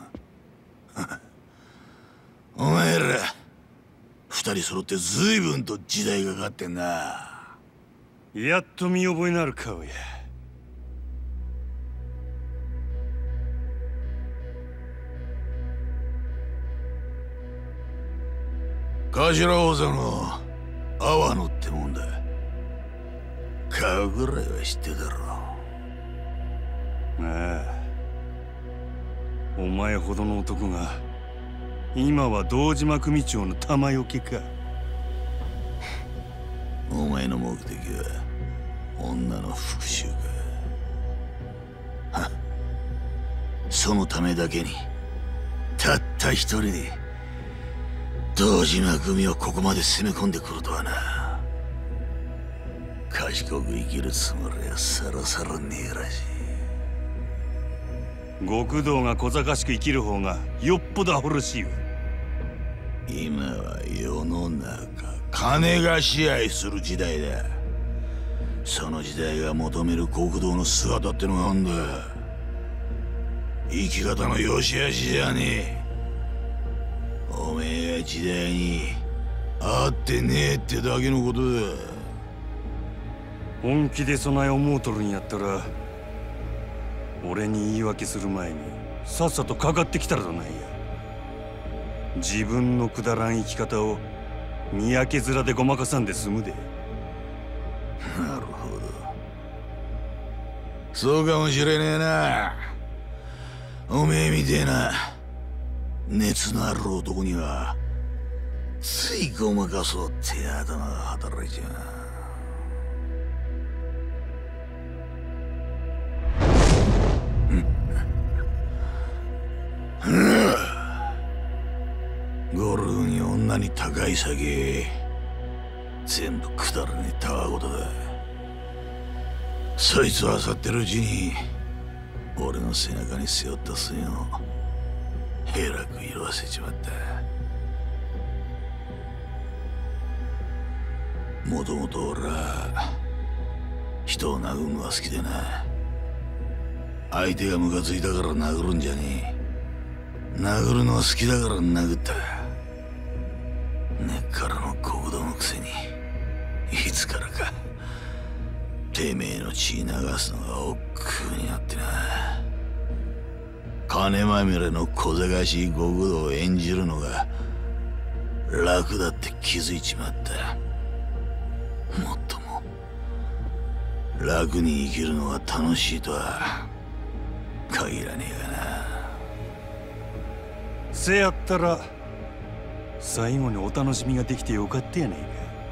お前ら二人揃って随分と時代がかかってんな。
やっと見覚えのある顔や。
頭王座の阿波野ってもんだ。顔ぐらいは知ってだろ。
ああ、お前ほどの男が今は堂島組長の玉よけか。
お前の目的は女の復讐か。は、そのためだけにたった一人で堂島組をここまで攻め込んでくるとはな。賢く生きるつもりはさらさらねえらしい。
極道が小賢しく生きる方がよっぽどアホらしいわ。
今は世の中金が支配する時代だ。その時代が求める極道の姿ってのがあんだ。生き方の良し悪しじゃねえ。おめえが時代に合ってねえってだけのことだ。
本気で備え思うとるんやったら俺に言い訳する前にさっさとかかってきたらどないや。自分のくだらん生き方をにやけ面でごまかさんで済むで。
なるほど、そうかもしれねえな。おめえみてえな熱のある男にはついごまかそうって頭が働いちゃう。ゴルフに女に高い酒全部くだらねえたわごとだ。そいつを漁ってるうちに俺の背中に背負った墨をえらく色あせちまった。もともと俺は人を殴るのが好きでな。相手がムカついたから殴るんじゃねえ。殴るのは好きだから殴った。根っからの極道のくせにいつからかてめえの血流すのが億劫になってな。金まみれの小賢しい極道を演じるのが楽だって気づいちまった。もっとも楽に生きるのが楽しいとは限らねえがな。
せやったら最後にお楽しみができてよかったやないか。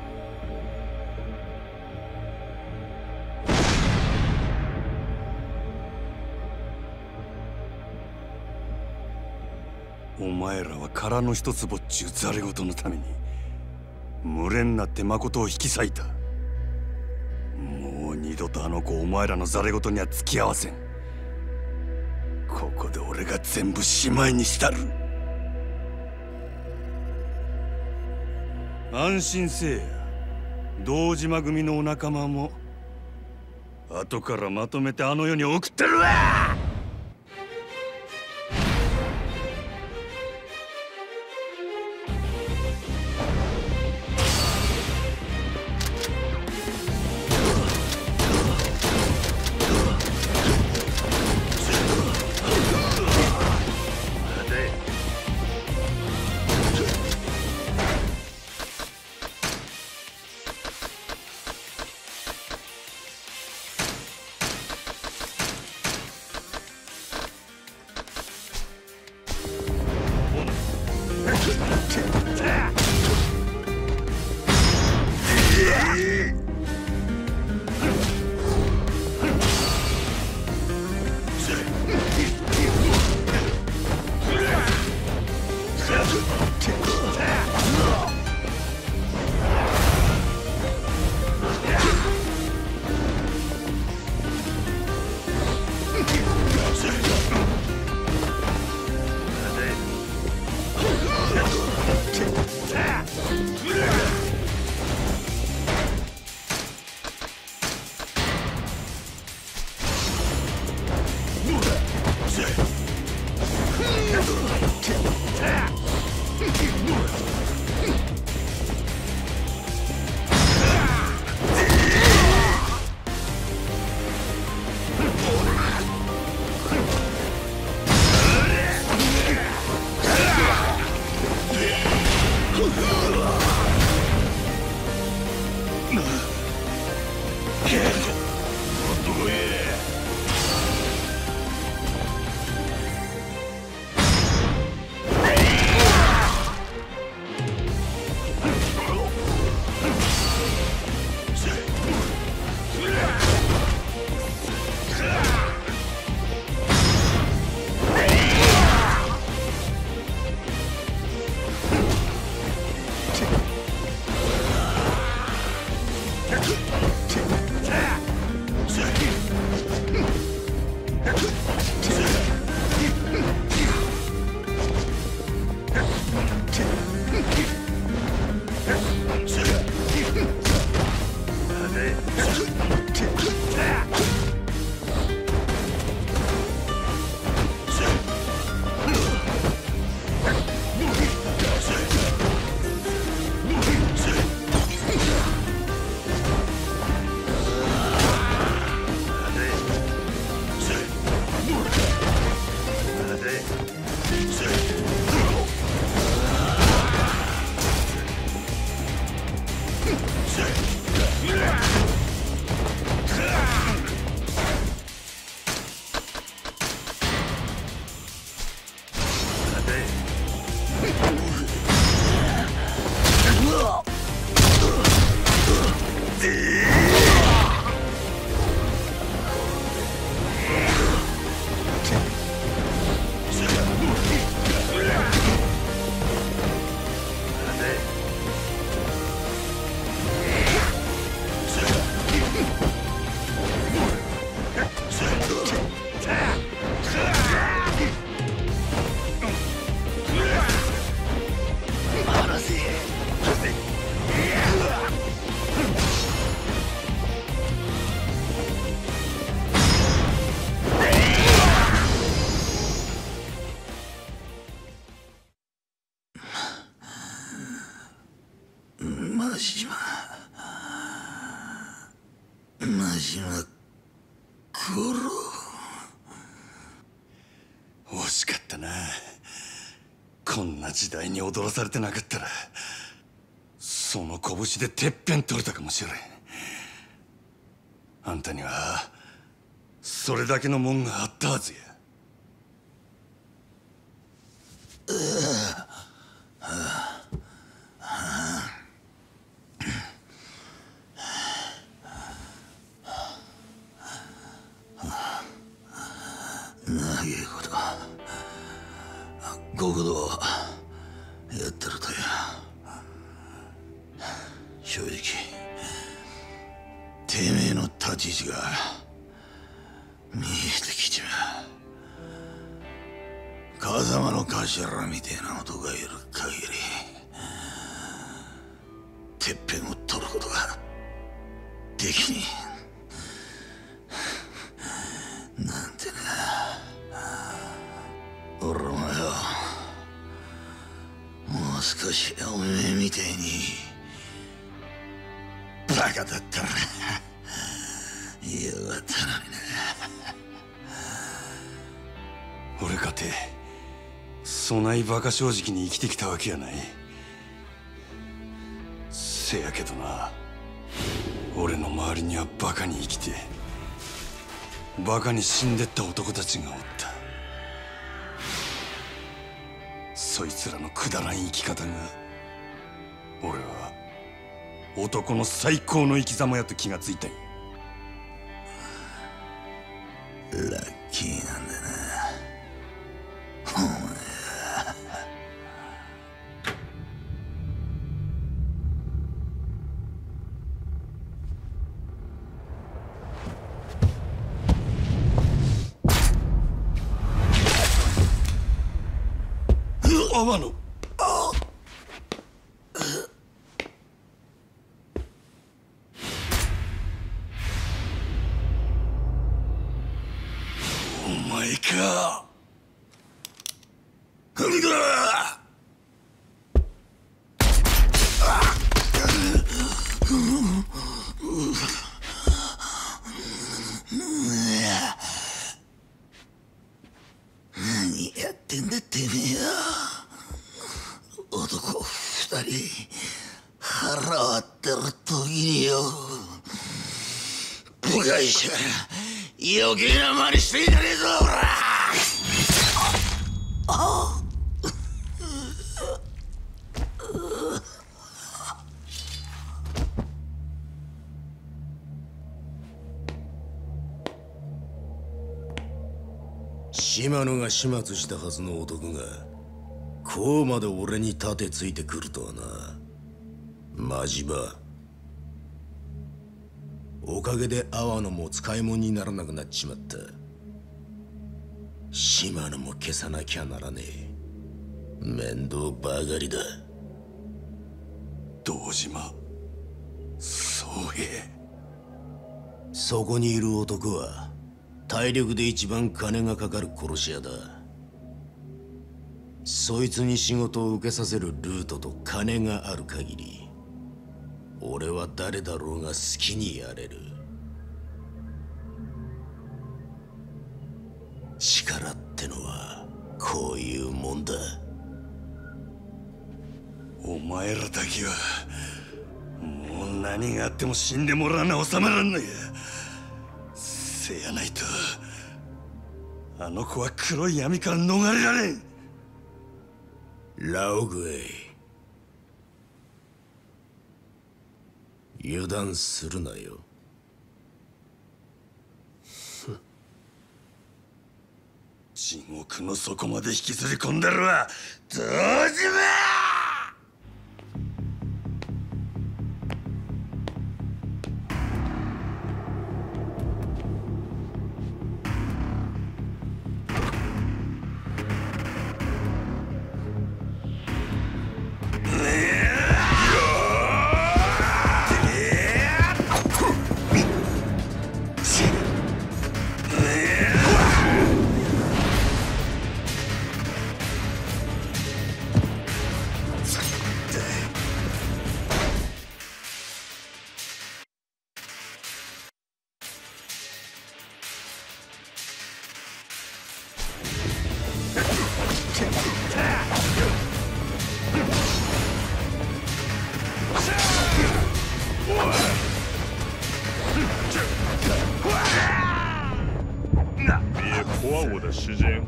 お前らは殻の一つぼっちゅうざれ言のために群れになって誠を引き裂いた。もう二度とあの子お前らのざれ言には付き合わせん。ここで俺が全部しまいにしたる。安心せえや。堂島組のお仲間も後からまとめてあの世に送ってるわ。 惜しかったな。こんな時代に踊らされてなかったらその拳でてっぺん取れたかもしれん。あんたにはそれだけのもんがあったはずや。
長いこと極道やってるとや正直てめえの立ち位置が見えてきちまう。風間の頭みてえな男がいる限りてっぺんを取ることができねえ。なんてな、俺もよもう少しおめえみてえにバカだったらよかったのにな。
俺かてそないバカ正直に生きてきたわけやない。せやけどな、俺の周りにはバカに生きてバカに死んでった男たちがおった。そいつらのくだらん生き方が俺は男の最高の生き様やと気がついたんや。
ラッキーなんだなお前は。
天野、お前か。
何やってんだてめえよ。男二人腹割ってる時によ、部外者余計な真似してんじゃねえぞほら。
島野が始末したはずの男がこうまで俺に盾ついてくるとはな。真島、おかげで阿波野も使い物にならなくなっちまった。島野も消さなきゃならねえ。面倒ばかりだ。
堂島宗平、
そこにいる男は体力で一番金がかかる殺し屋だ。そいつに仕事を受けさせるルートと金がある限り俺は誰だろうが好きにやれる。力ってのはこういうもんだ。
お前らだけはもう何があっても死んでもらわな収めらんのや。せやないとあの子は黒い闇から逃れられん。
ラオグエイ、油断するなよ。
地獄の底まで引きずり込んでるわ堂島。
我的时间。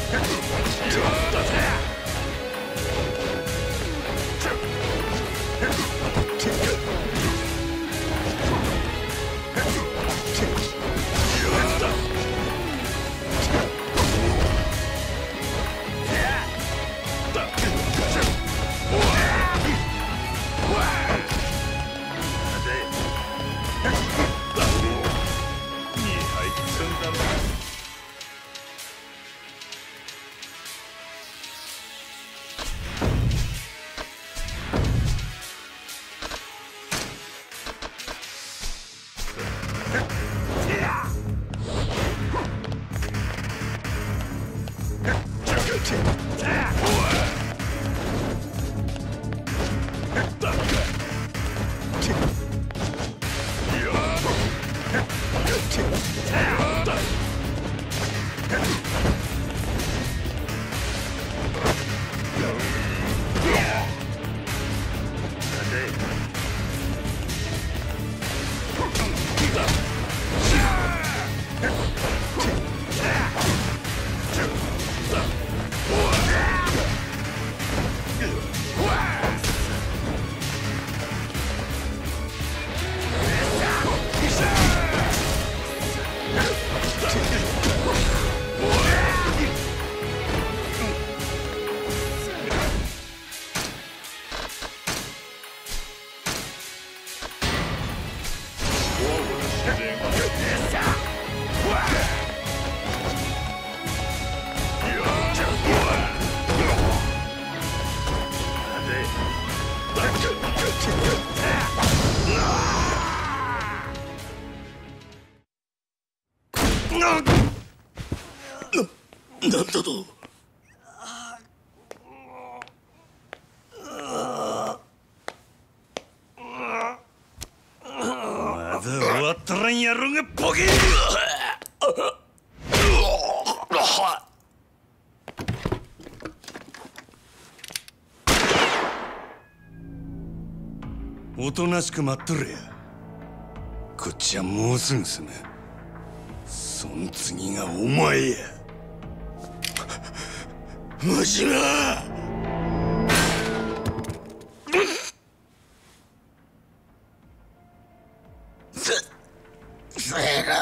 なんだと。
まだ終わったらんやろがボケ。おとなしく待っとれや。こっちはもうすぐ済む。そん次がお前や。
真島。セラ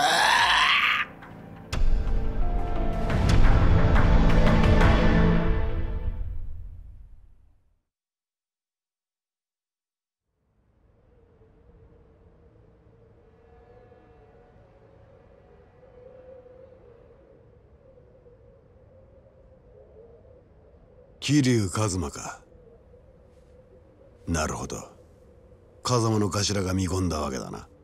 桐生一馬か。なるほど。風間の頭が見込んだわけだな。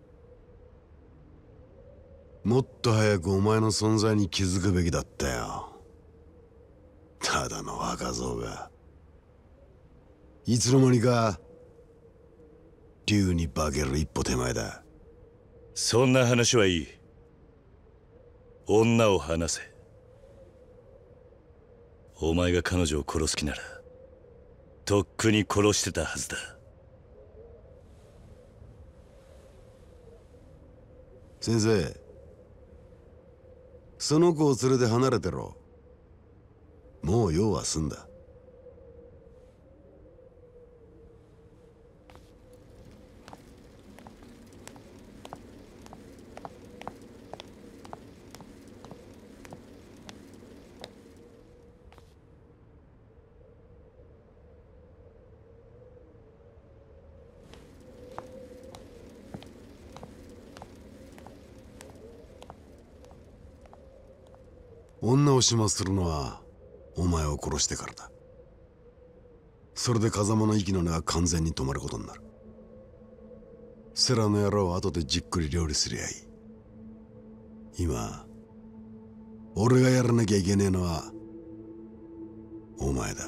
もっと早くお前の存在に気づくべきだったよ。ただの若造がいつの間にか竜に化ける一歩手前だ。
そんな話はいい。女を離せ。お前が彼女を殺す気ならとっくに殺してたはずだ。
先生、その子を連れて離れてろ。もう用は済んだ。女を始末するのはお前を殺してからだ。それで風間の息の根は完全に止まることになる。セラの野郎は後でじっくり料理すりゃいい。今俺がやらなきゃいけねえのはお前だ。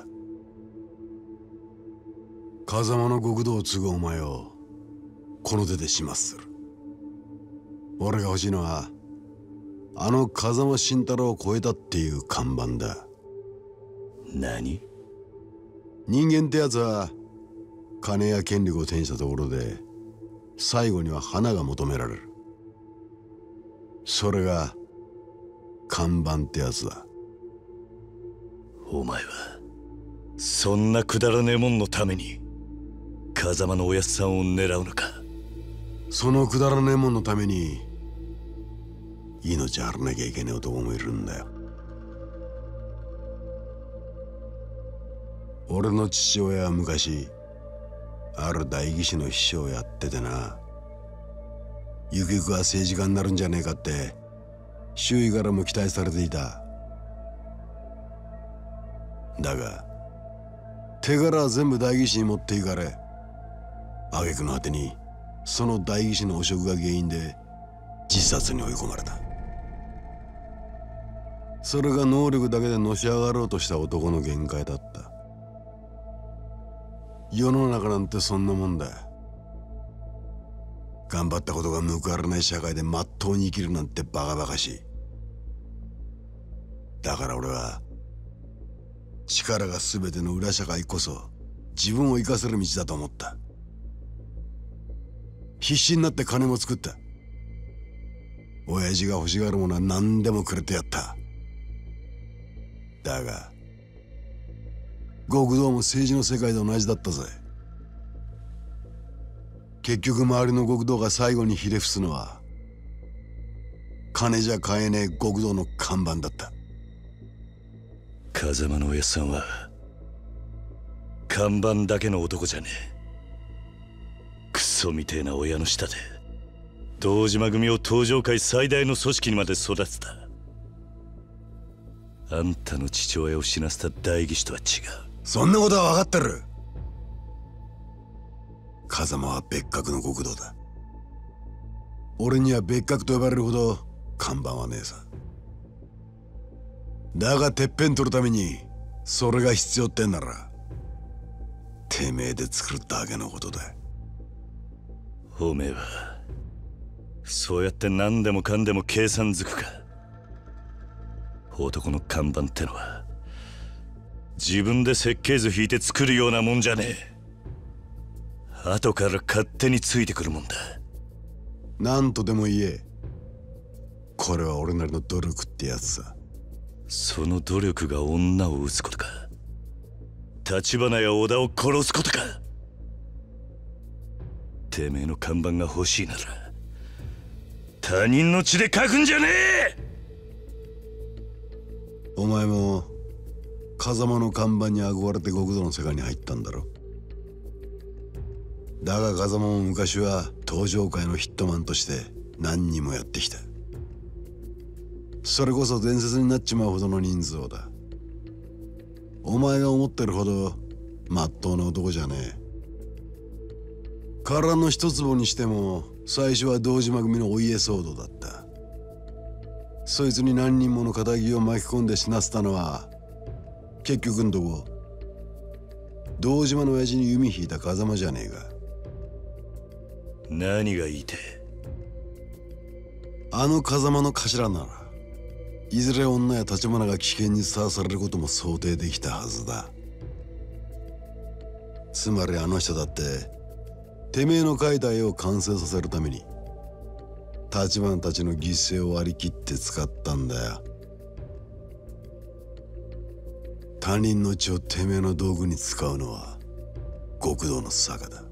風間の極道を継ぐお前をこの手で始末する。俺が欲しいのはあの風間慎太郎を超えたっていう看板だ。
何？
人間ってやつは金や権力を手にしたところで最後には花が求められる。それが看板ってやつだ。
お前はそんなくだらねえもんのために風間のおやっさんを狙うのか。
そのくだらねえもんのために命張らなきゃいけねえ男もいるんだよ。俺の父親は昔ある代議士の秘書をやっててな、ゆくゆくは政治家になるんじゃねえかって周囲からも期待されていた。だが手柄は全部代議士に持っていかれ、挙句の果てにその代議士の汚職が原因で自殺に追い込まれた。それが能力だけでのし上がろうとした男の限界だった。世の中なんてそんなもんだ。頑張ったことが報われない社会でまっとうに生きるなんてバカバカしい。だから俺は力が全ての裏社会こそ自分を生かせる道だと思った。必死になって金も作った。親父が欲しがるものは何でもくれてやった。だが極道も政治の世界と同じだったぜ。結局周りの極道が最後にひれ伏すのは金じゃ買えねえ極道の看板だった。
風間のおやっさんは看板だけの男じゃねえ。クソみてえな親の下で堂島組を東上界最大の組織にまで育てた。あんたの父親を死なせた代議士とは違う。
そんなことは分かってる。風間は別格の極道だ。俺には別格と呼ばれるほど看板はねえさ。だがてっぺん取るためにそれが必要ってんならてめえで作るだけのことだ。
おめえはそうやって何でもかんでも計算づくか。男の看板ってのは自分で設計図引いて作るようなもんじゃねえ。後から勝手についてくるもんだ。
何とでも言え。これは俺なりの努力ってやつさ。
その努力が女を撃つことか。橘や織田を殺すことか。てめえの看板が欲しいなら他人の血で書くんじゃねえ。
お前も風間の看板に憧れて極道の世界に入ったんだろ。だが風間も昔は東上界のヒットマンとして何人もやってきた。それこそ伝説になっちまうほどの人数だ。お前が思ってるほどまっとうな男じゃねえ。殻の一坪にしても最初は堂島組のお家騒動だった。そいつに何人もの仇を巻き込んで死なせたのは結局んとこ堂島の親父に弓引いた風間じゃねえか。
何が言いて
あの風間の頭ならいずれ女や橘が危険にさらされることも想定できたはずだ。つまりあの人だっててめえの描いた絵を完成させるために橘たちの犠牲を割り切って使ったんだよ。他人の血をてめえの道具に使うのは極道の坂だ。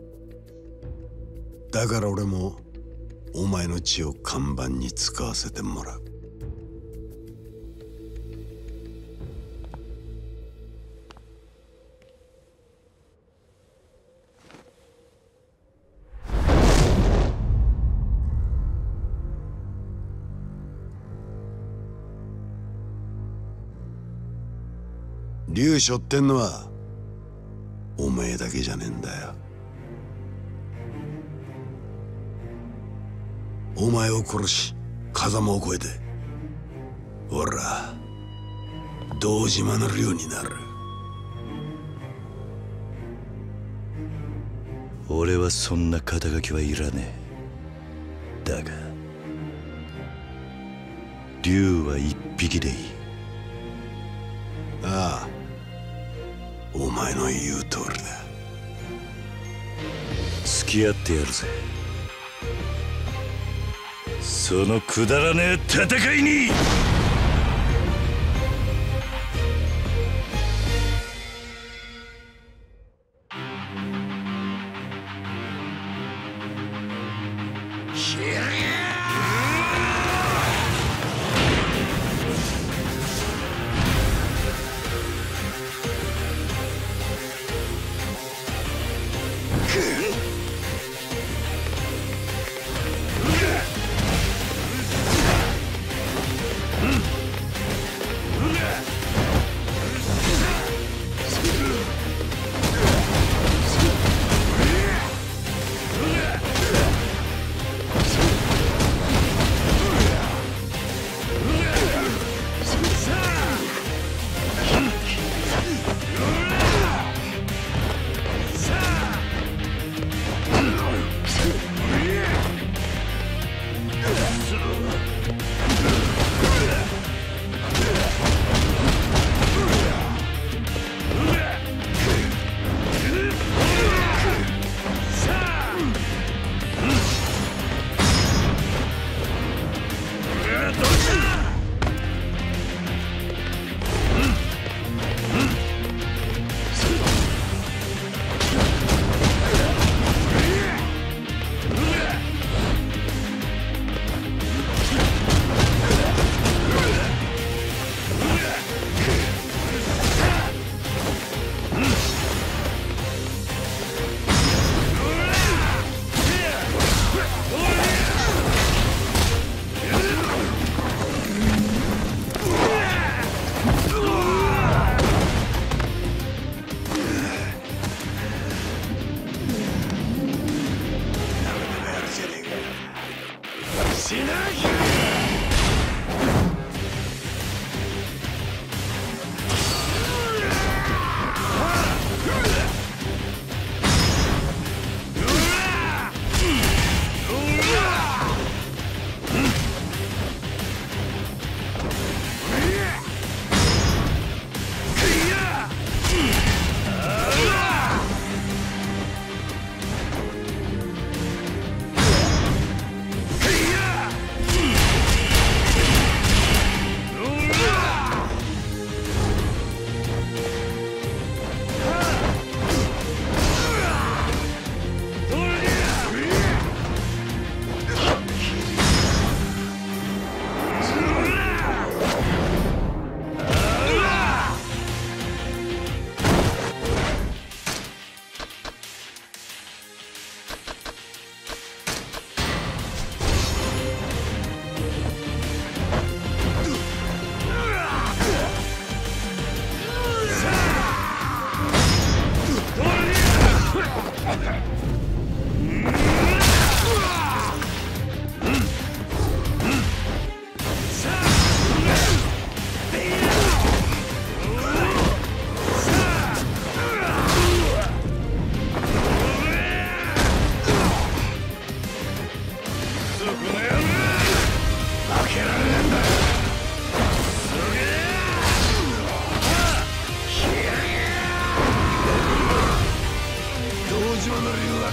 だから俺もお前の血を看板に使わせてもらう。竜背負ってんのはお前だけじゃねえんだよ。お前を殺し風間を越えて俺ら堂島の竜になる。
俺はそんな肩書きはいらねえ。だが竜は一匹でいい。
ああ、お前の言う通りだ。
付き合ってやるぜ。そのくだらねえ戦いに。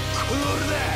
この俺だ。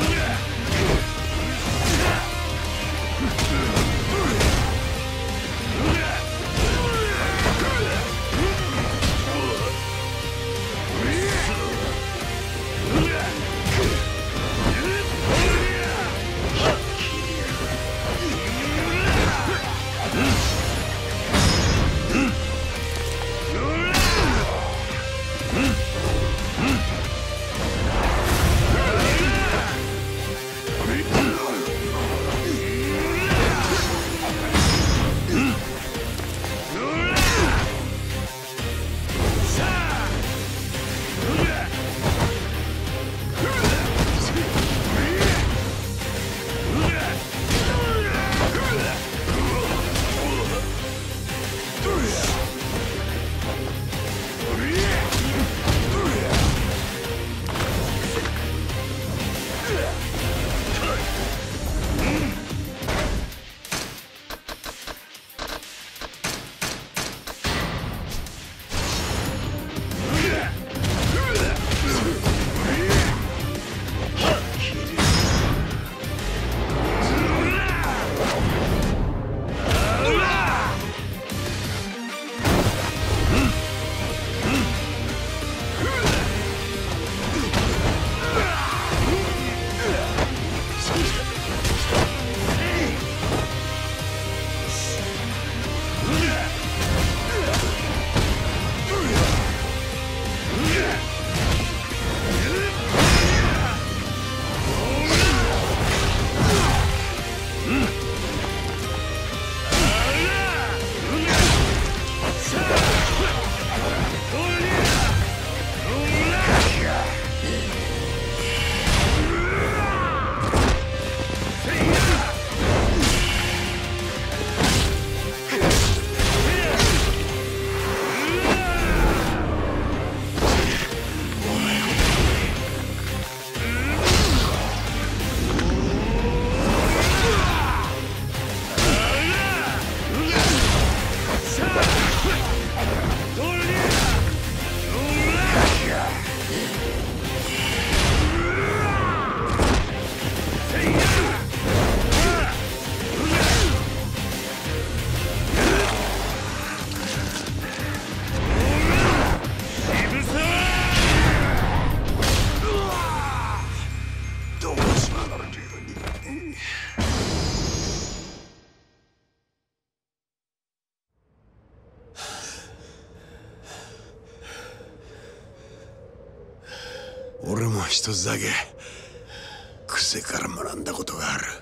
俺も一つだけ癖から学んだことがある。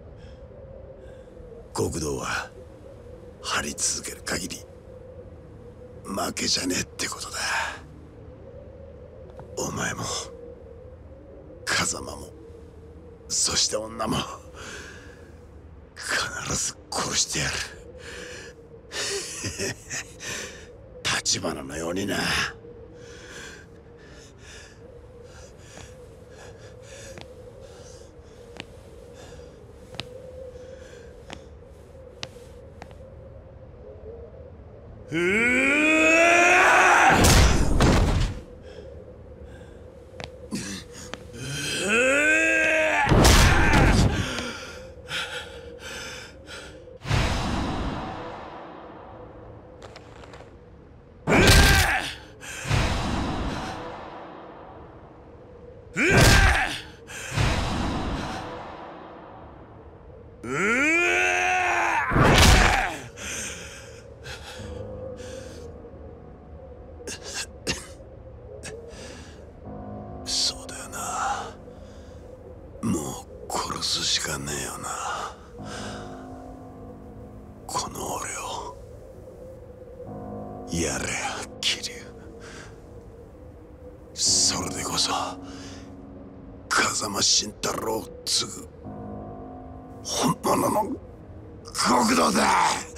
極道は張り続ける限り負けじゃねえってことだ。お前も風間もそして女も必ず殺してやる。立花のようにな。そうだよな。もう殺すしかねえよな。この俺をやれよ桐生。それでこそ風間慎太郎を継ぐ本物の極道だ。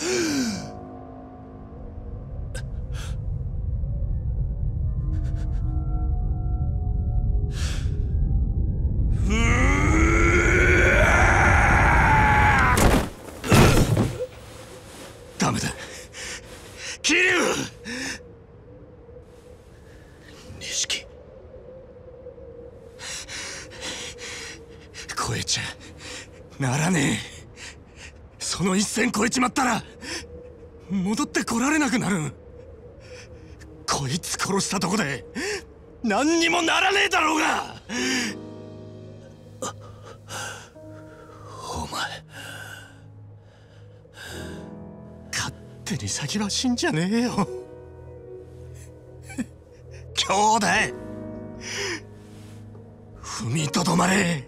ダメだ桐生。
錦
ならねえ。その一線越えちまったら戻ってこられなくなる。こいつ殺したとこで何にもならねえだろうが。
お前
勝手に先は死んじゃねえよ。兄弟踏みとどまれ。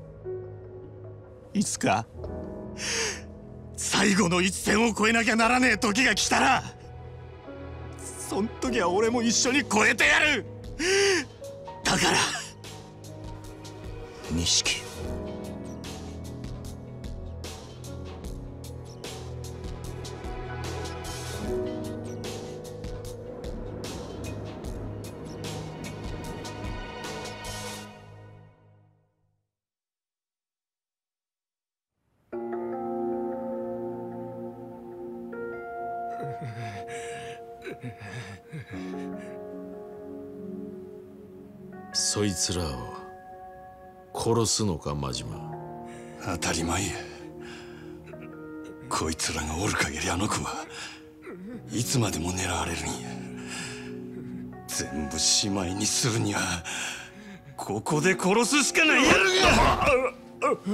いつか最後の一線を越えなきゃならねえ時が来たら、そん時は俺も一緒に越えてやる。だから
錦、
そいつらを殺すのか、真島。
当たり前や。こいつらがおる限りあの子はいつまでも狙われるんや。全部しまいにするにはここで殺すしかないやろが。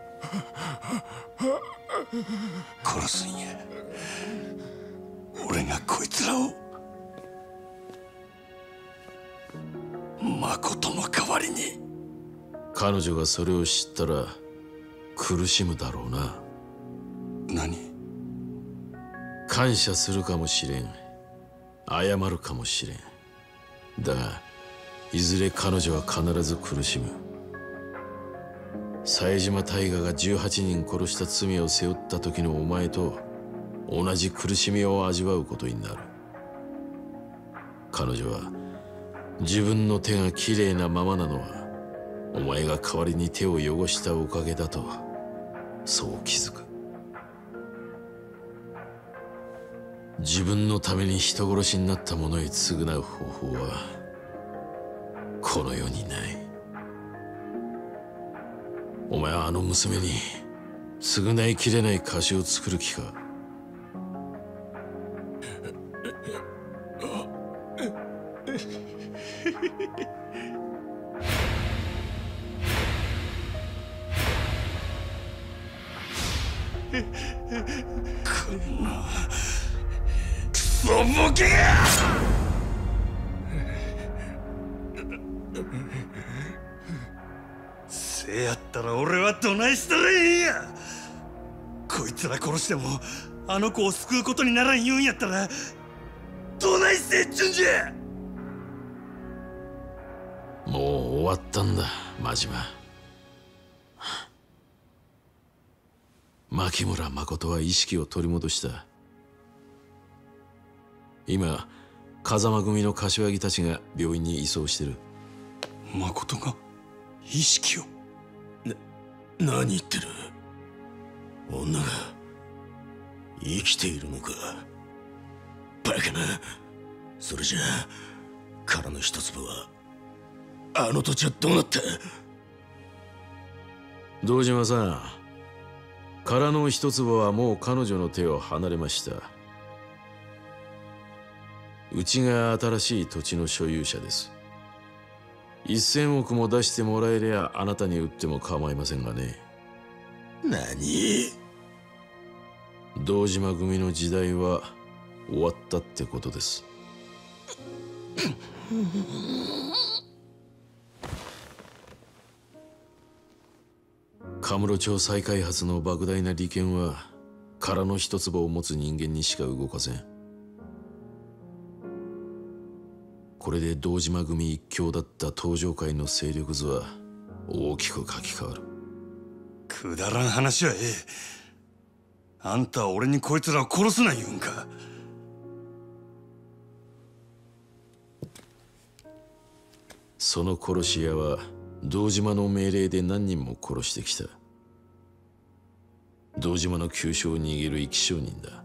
殺すんや。俺がこいつらを誠の代わりに。
彼女がそれを知ったら苦しむだろうな。
何？
感謝するかもしれん、謝るかもしれん。だがいずれ彼女は必ず苦しむ。冴島大河が18人殺した罪を背負った時のお前と同じ苦しみを味わうことになる。彼女は自分の手がきれいなままなのはお前が代わりに手を汚したおかげだと、そう気づく。自分のために人殺しになった者へ償う方法はこの世にない。お前はあの娘に償いきれない貸しを作る気か？
このクソボケが！せやったら俺はどないしたらいいんや。こいつら殺してもあの子を救うことにならん言うんやったらどないせっちゅんじゃ。
もう終わったんだ、真島。牧村誠は意識を取り戻した。今風間組の柏木たちが病院に移送してる。
誠が意識を？
何言ってる？女が生きているのか？バカな。それじゃあ殻の一粒はあの土地はどうなった？
堂島さん、殻の一粒はもう彼女の手を離れました。うちが新しい土地の所有者です。1000億も出してもらえりゃあなたに売っても構いませんがね。
何？
堂島組の時代は終わったってことです。カムロ町再開発の莫大な利権は殻の一粒を持つ人間にしか動かせん。これで堂島組一強だった東上界の勢力図は大きく書き換わる。
くだらん話はええ。あんたは俺にこいつらを殺すな言うんか？
その殺し屋は堂島の命令で何人も殺してきた。堂島の急所を握る生き証人だ。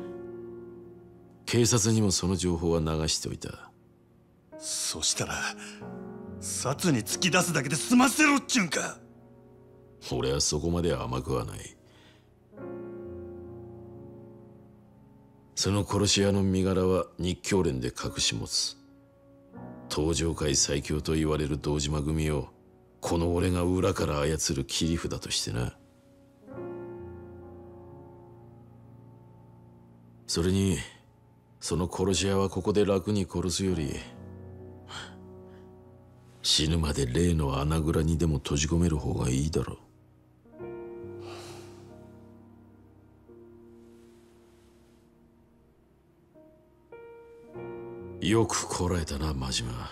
警察にもその情報は流しておいた。
そしたら札に突き出すだけで済ませろっちゅうんか？
俺はそこまで甘くはない。その殺し屋の身柄は日教連で隠し持つ。東上界最強と言われる堂島組をこの俺が裏から操る切り札としてな。それにその殺し屋はここで楽に殺すより死ぬまで例の穴蔵にでも閉じ込める方がいいだろう。よくこらえたな、真島。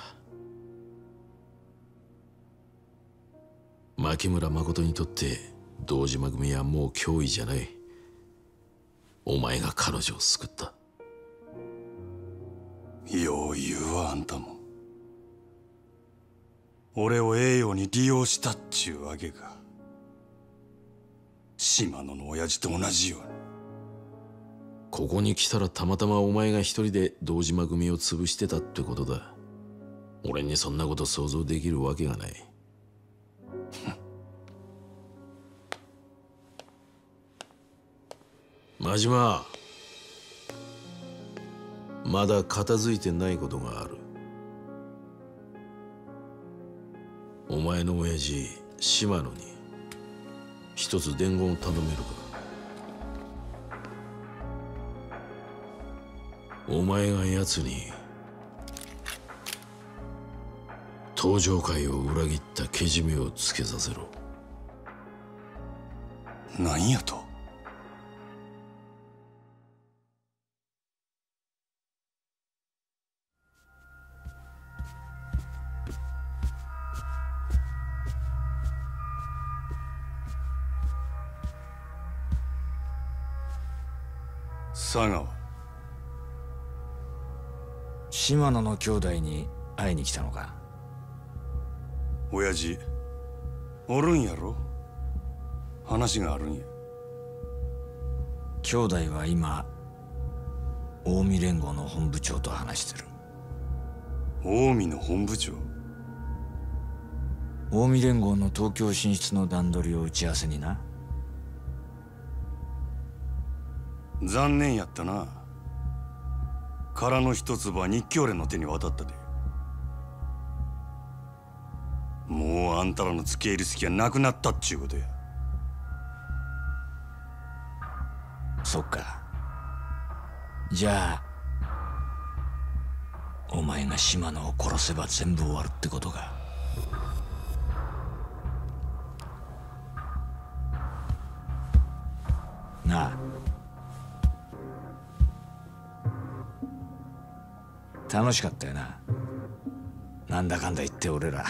牧村誠にとって堂島組はもう脅威じゃない。お前が彼女を救った。
よう言うわ、あんたも。俺を栄養に利用したっちゅうわけか。島野の親父と同じように。
ここに来たらたまたまお前が一人で堂島組を潰してたってことだ。俺にそんなこと想像できるわけがない。真島、まだ片付いてないことがある。お前の親父島野に一つ伝言を頼めるか。お前が奴に東上界を裏切ったけじめをつけさせろ。
何やと。佐川。
島野の兄弟に会いに来たのか。
親父おるんやろ。話があるんや。
兄弟は今近江連合の本部長と話してる。
近江の本部長。
近江連合の東京進出の段取りを打ち合わせにな。
残念やったな。殻の一粒は日教連の手に渡ったで。もうあんたらの付け入る隙はなくなったっちゅうことや。
そっか。じゃあお前が島野を殺せば全部終わるってことか。なあ、楽しかったよな。なんだかんだ言って俺ら。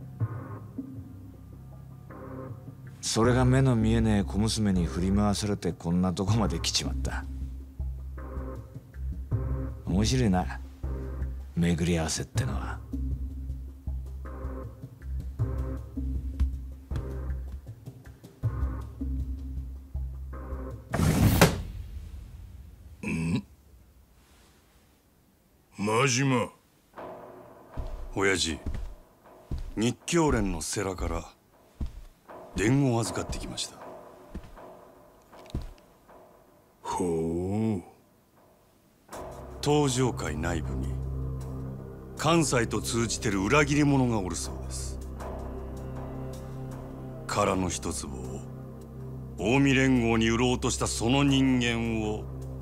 それが目の見えねえ小娘に振り回されてこんなとこまで来ちまった。面白いな、巡り合わせってのは。
真島。親父、日教連の世良から伝言を預かってきました。
ほう。
東上界内部に関西と通じてる裏切り者がおるそうです。殻の一粒を近江連合に売ろうとしたその人間を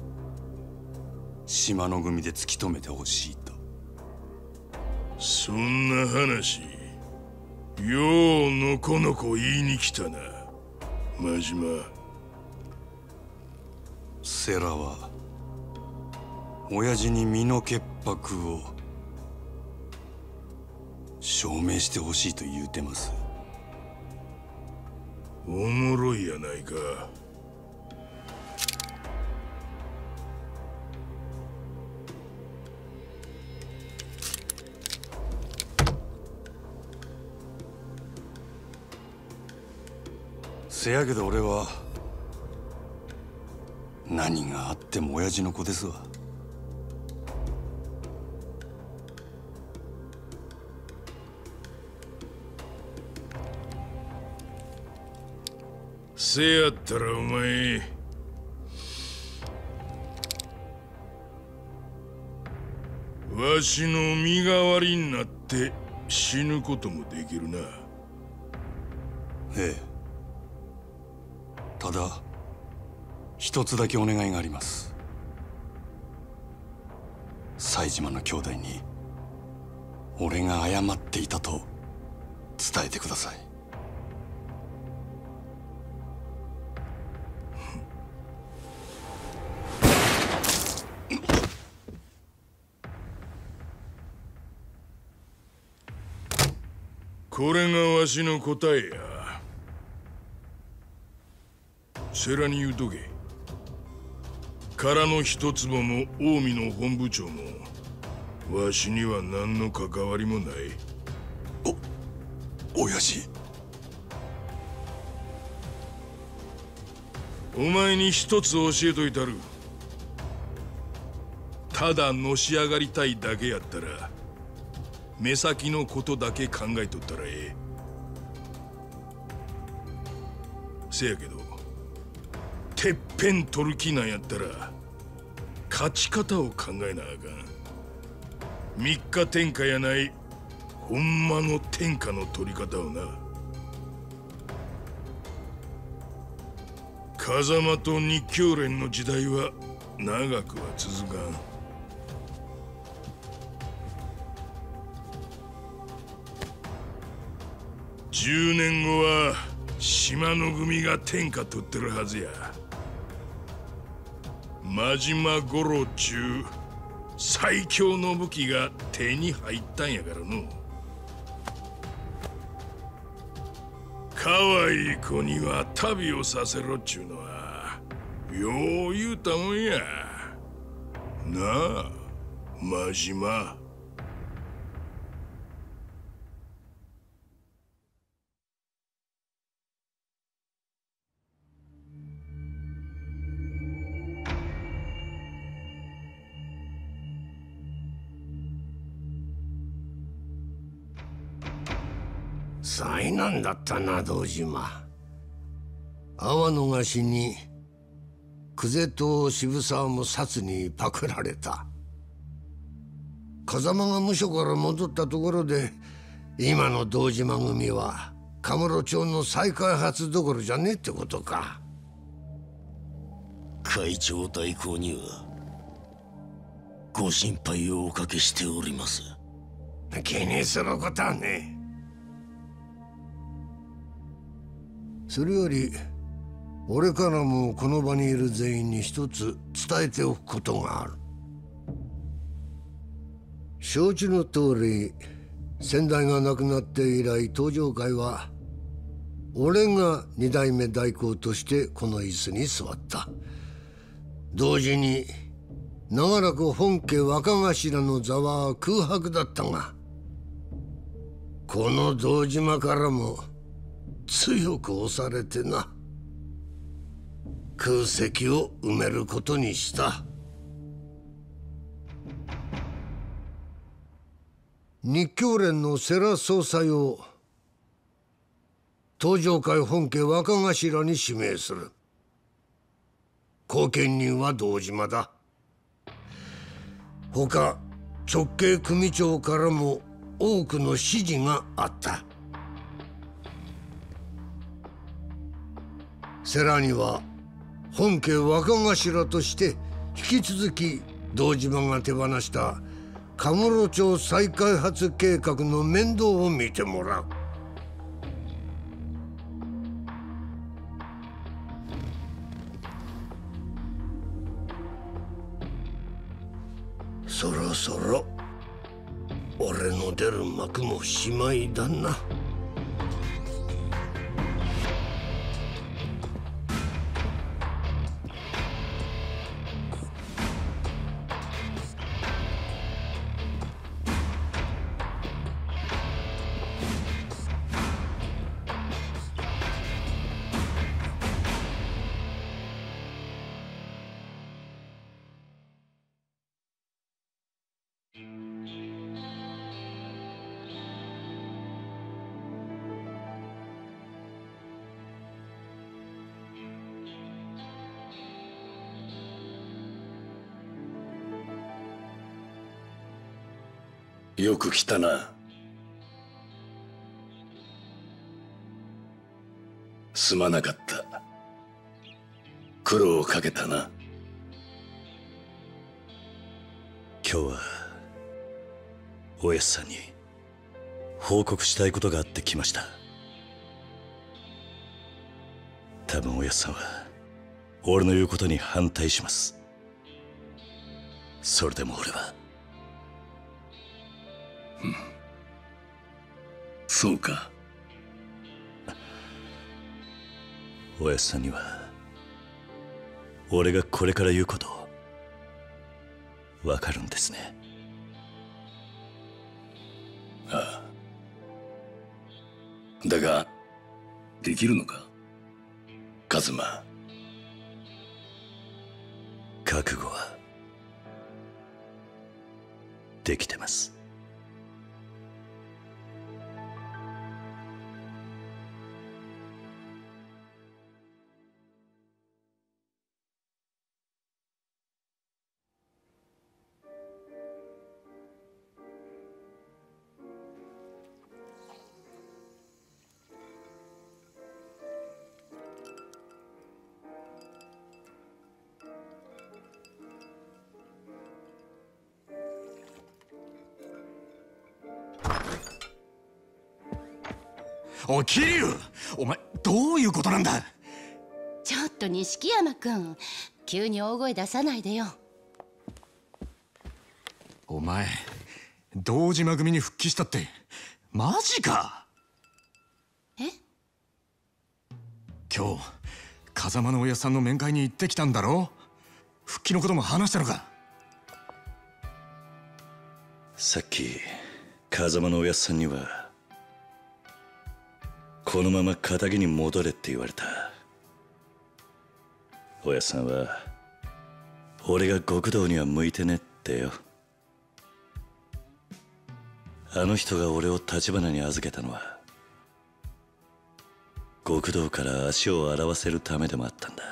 島野組で突き止めてほしいと。
そんな話ようのこのこ言いに来たな、真島。
世良は親父に身の潔白を証明してほしいと言うてます。
おもろいやないか。
せやけど俺は何があっても親父の子ですわ。
せやったらお前わしの身代わりになって死ぬこともできるな。
ええ。ただ一つだけお願いがあります。西島の兄弟に俺が謝っていたと伝えてください。
これがわしの答えや。世良に言うとけ。殻の一坪も近江の本部長もわしには何の関わりもない。
親父。
お前に一つ教えといたる。ただのし上がりたいだけやったら目先のことだけ考えとったらええ。せやけどてっぺん取る気なんやったら勝ち方を考えなあかん。三日天下やないほんまの天下の取り方をな。風間と日教連の時代は長くは続かん。10年後は島の組が天下取ってるはずや。真島五郎中最強の武器が手に入ったんやからの。可愛い子には旅をさせろっちゅうのはよう言うたもんやなあ真島。
災難だったな堂島。阿波野が死に久世と渋沢も薩にパクられた。風間が無所から戻ったところで今の堂島組はカムロ町の再開発どころじゃねえってことか。
会長代行にはご心配をおかけしております。
気にすることはねえ。それより俺からもこの場にいる全員に一つ伝えておくことがある。承知の通り先代が亡くなって以来東上会は俺が二代目代行としてこの椅子に座った。同時に長らく本家若頭の座は空白だったがこの堂島からも強く押されてな空席を埋めることにした。日教連の世良総裁を東上会本家若頭に指名する。後見人は堂島だ。他直系組長からも多くの指示があった。世良には本家若頭として引き続き堂島が手放したカムロ町再開発計画の面倒を見てもらう。そろそろ俺の出る幕もしまいだな。
よく来たな。すまなかった。苦労をかけたな。
今日はおやっさんに報告したいことがあって来ました。多分おやっさんは俺の言うことに反対します。それでも俺は
そうか。
おやっさんには俺がこれから言うことわかるんですね。
ああ。だができるのか、カズマ。
覚悟はできてます。
おい桐生、お前どういうことなんだ。
ちょっと錦山君、急に大声出さないでよ。
お前堂島組に復帰したってマジか。
え？
今日風間のおやっさんの面会に行ってきたんだろ。復帰のことも話したのか。
さっき風間のおやっさんにはこのまま仇に戻れって言われた。おやっさんは俺が極道には向いてねってよ。あの人が俺を橘に預けたのは極道から足を洗わせるためでもあったんだ。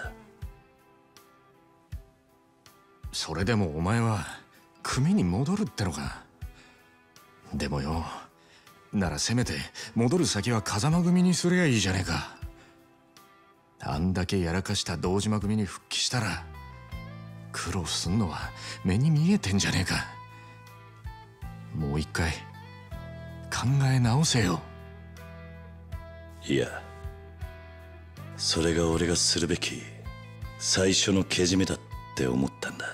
それでもお前は組に戻るってのか。でもよ、ならせめて戻る先は風間組にすりゃいいじゃねえか。あんだけやらかした堂島組に復帰したら苦労すんのは目に見えてんじゃねえか。もう一回考え直せよ。
いや、それが俺がするべき最初のけじめだって思ったんだ。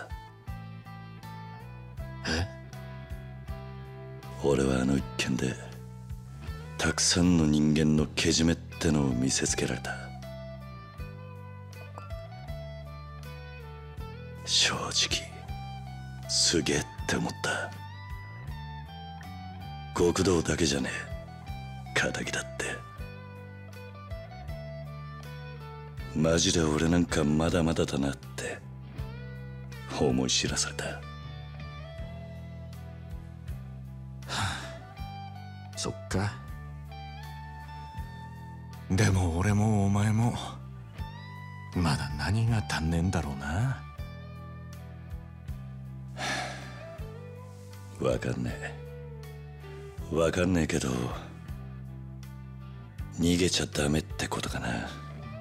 え？
俺はあの一件でたくさんの人間のけじめってのを見せつけられた。正直すげえって思った。極道だけじゃねえ、仇だってマジで俺なんかまだまだだなって思い知らされた。
そっか。でも俺もお前もまだ何が足んねえんだろうな。
わかんねえ、わかんねえけど逃げちゃダメってことかな。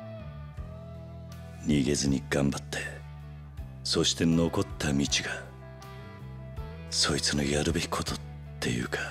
逃げずに頑張って、そして残った道がそいつのやるべきことっていうか、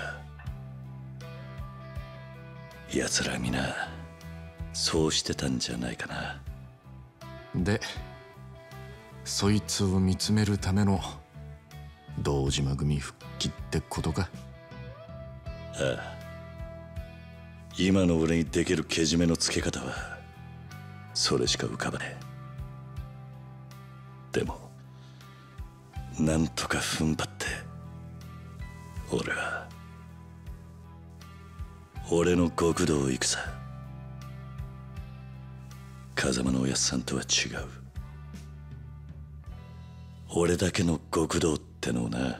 奴ら皆そうしてたんじゃないかな。
でそいつを見つめるための堂島組復帰ってことか。
ああ、今の俺にできるけじめのつけ方はそれしか浮かばねえ。でもなんとか踏ん張って俺は俺の極道を行くさ。風間のおやっさんとは違う俺だけの極道ってのをな。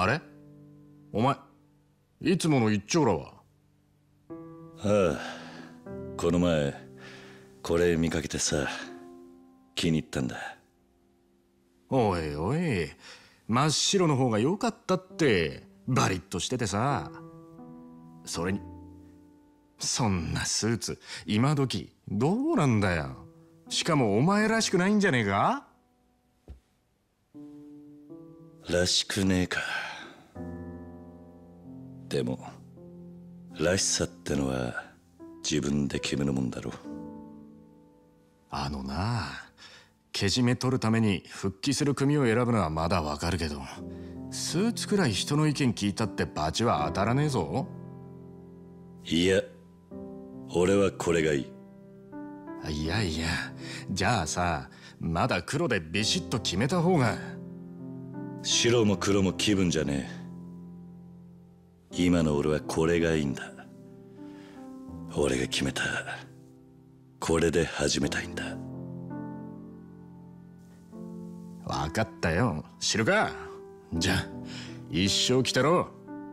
あれ、お前いつもの一丁羅は？
ああ、この前これ見かけてさ、気に入ったんだ。
おいおい、真っ白の方が良かったって。バリッとしててさ。それにそんなスーツ今時どうなんだよ。しかもお前らしくないんじゃねえか？
らしくねえか。でもらしさってのは自分で決めるもんだろ。
あのな、けじめ取るために復帰する組を選ぶのはまだわかるけど、スーツくらい人の意見聞いたってバチは当たらねえぞ。
いや、俺はこれがいい。
いやいや、じゃあさ、まだ黒でビシッと決めた方が。
白も黒も気分じゃねえ。今の俺はこれがいいんだ。俺が決めた。これで始めたいんだ。
わかったよ、知るか。じゃあ一生来たろ。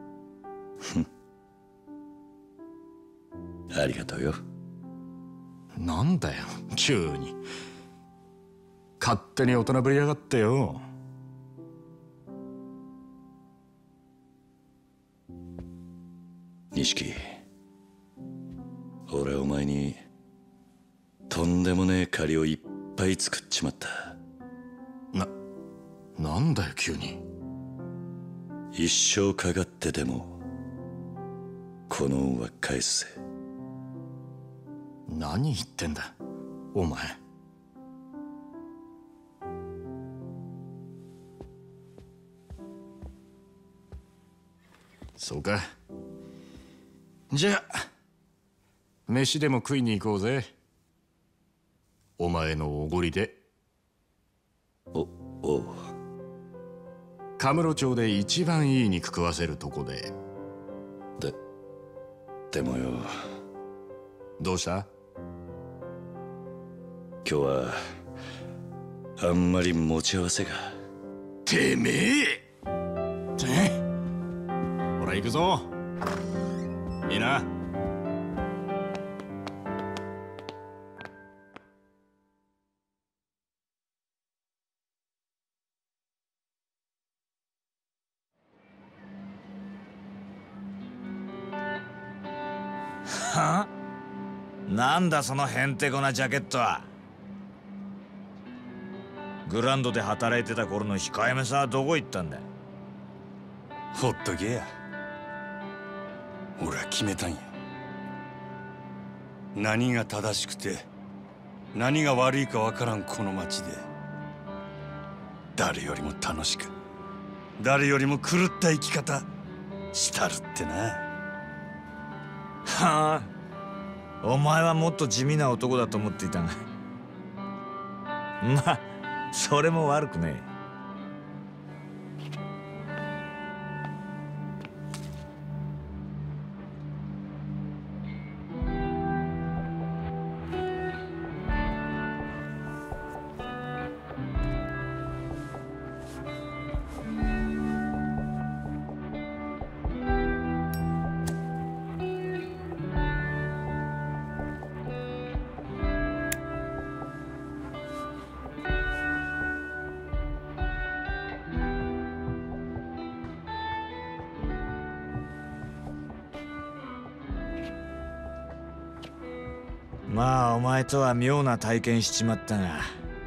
ありがとうよ。
なんだよ急に。勝手に大人ぶりやがってよ。
錦、俺はお前にとんでもねえ借りをいっぱい作っちまった。
なんだよ急に。
一生かかってでもこの恩は返すぜ。
何言ってんだお前。そうか。じゃあ飯でも食いに行こうぜ。お前のおごりで。
おう。
カムロ町で一番いい肉食わせるとこで。
でもよ。
どうした？
今日はあんまり持ち合わせが。
てめえ！ほら行くぞ。いいな。
は？なんだそのへんてこなジャケットは。グランドで働いてた頃の控えめさはどこ行ったんだ。
ほっとけや。俺は決めたんや。何が正しくて何が悪いかわからんこの町で、誰よりも楽しく誰よりも狂った生き方したるってな。
はあ、お前はもっと地味な男だと思っていたが、まあそれも悪くねえ。まあお前とは妙な体験しちまったが、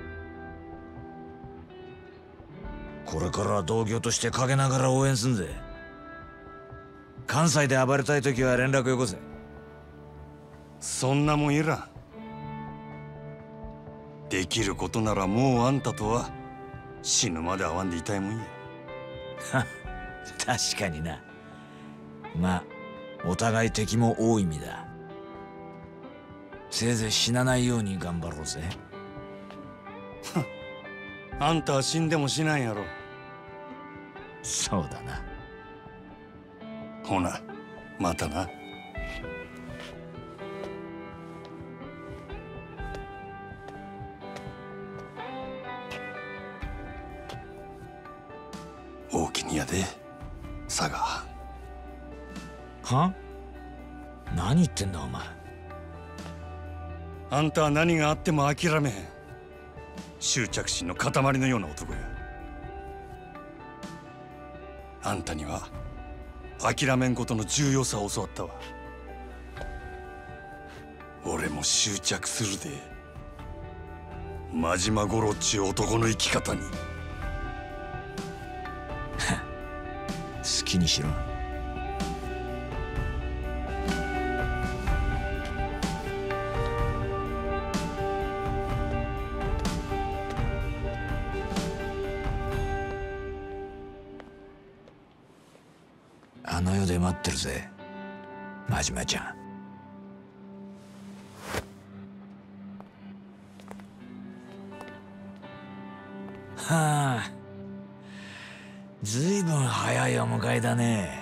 これからは同業として陰ながら応援すんぜ。関西で暴れたい時は連絡よこせ。
そんなもんいらん。できることならもうあんたとは死ぬまで会わんでいたいもんや。
確かにな。まあお互い敵も多い意味だ。せいぜい死なないように頑張ろうぜ。
あんたは死んでも死なんやろ。
そうだな。
ほなまたな。大きにやで。 佐賀。
は？何言ってんだお前。
あんたは何があっても諦めへん執着心の塊のような男や。あんたには諦めんことの重要さを教わったわ。俺も執着するで、真島五郎っちゅう男の生き方に。
好きにしろ。あの世で待ってるぜ、真島ちゃん。はあ、ずいぶん早いお迎えだね。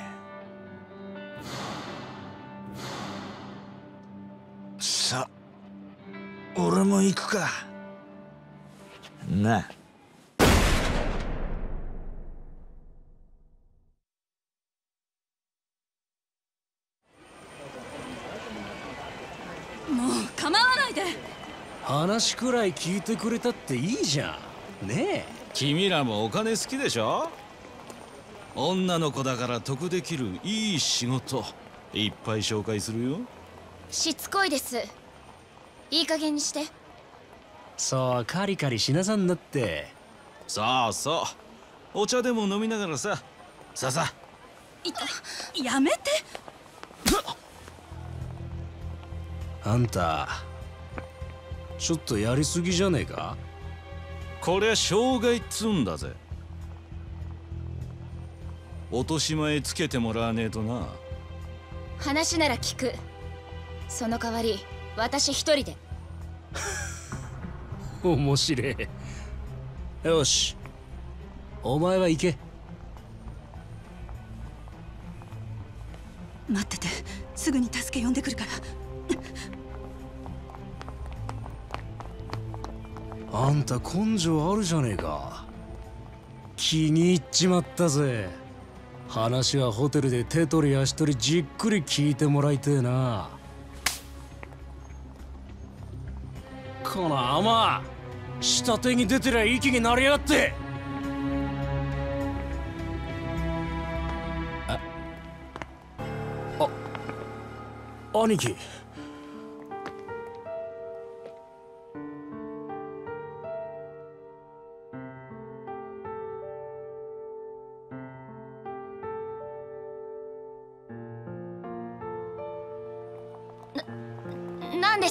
さあ、俺も行くか。なあ。
もう構わないで。
話くらい聞いてくれたっていいじゃんねえ。
君らもお金好きでしょ。女の子だから得できるいい仕事いっぱい紹介するよ。
しつこいです。いい加減にして。
そうカリカリしなさんなって。
そうそう、お茶でも飲みながらさ。さあさあ。
やめて。
あんたちょっとやりすぎじゃねえか。
こりゃ障害っつうんだぜ。落とし前つけてもらわねえとな。
話なら聞く。その代わり私一人で。
面白い。よし、お前は行け。
待ってて、すぐに助け呼んでくるから。
あんた根性あるじゃねえか。気に入っちまったぜ。話はホテルで手取り足取りじっくり聞いてもらいてえな。この甘下手に出てりゃ息になりやがって。兄貴。
なんです？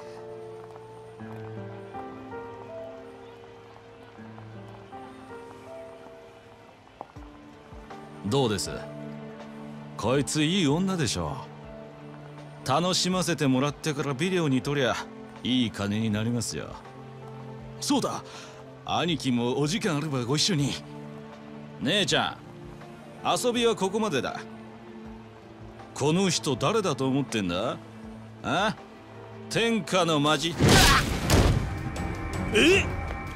どうです？こいついい女でしょ。楽しませてもらってからビデオに撮りゃいい金になりますよ。そうだ、兄貴もお時間あればご一緒に。姉ちゃん、遊びはここまでだ。この人誰だと思ってんだ？あ？天下のマジ。え？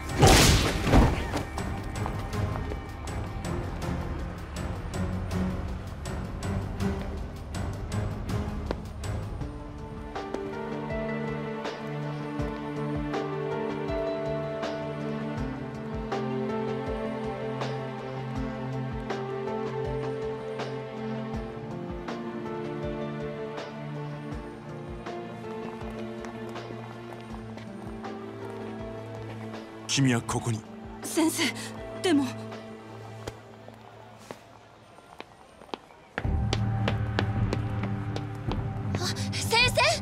君はここに。
先生、でも。
先生。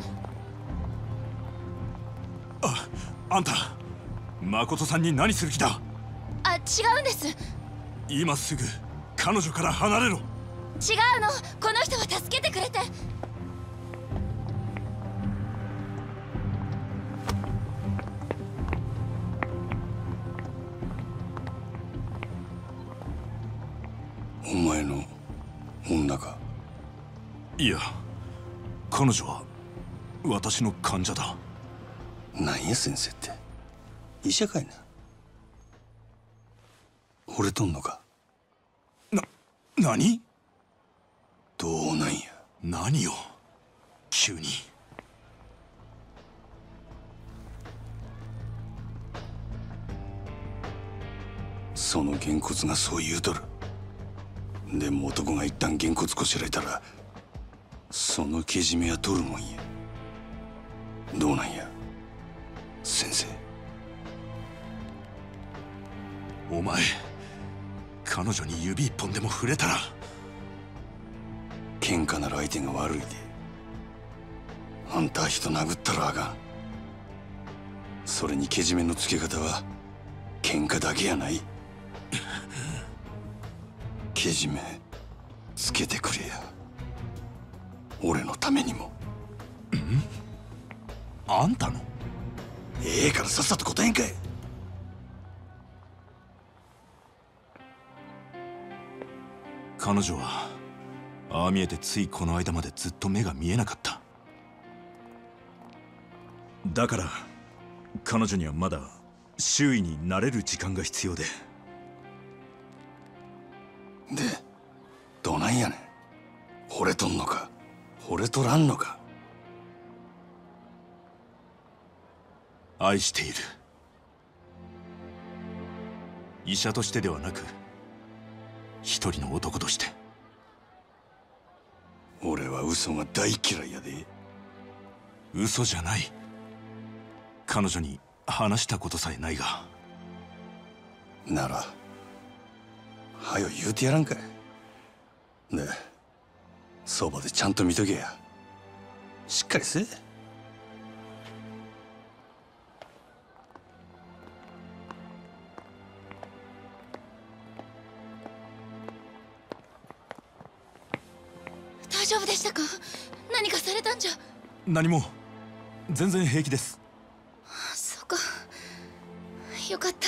あんた誠さんに何する気だ。
あ、違うんです。
今すぐ彼女から離れろ。
違うの、この人は助けてくれて。
お前の女か？
いや、彼女は私の患者だ。
なんや先生って、医者かいな。惚れとんのか？
何？
どうなんや。
何よ急に。
そのげんこつがそう言うとる。でも男が一旦げんこつこしらえたらそのけじめは取るもんや。どうなんや先生。
お前彼女に指一本でも触れたら。
喧嘩なら相手が悪いで。あんた人殴ったらあかん。それにけじめのつけ方は喧嘩だけやない。けじめつけてくれや。俺のためにも。
あんたの？
ええからさっさと答えんかい。
彼女はああ見えてついこの間までずっと目が見えなかった。だから彼女にはまだ周囲に慣れる時間が必要で。
でどないやねん。惚れとんのか惚れとらんのか。
愛している。医者としてではなく一人の男として。
俺は嘘が大嫌いやで。
嘘じゃない。彼女に話したことさえないが。
ならはよ言うてやらんかい。でそばでちゃんと見とけや。しっかりせえ。
大丈夫でしたか？何かされたんじゃ。
何も。全然平気です。
そうか、よかった。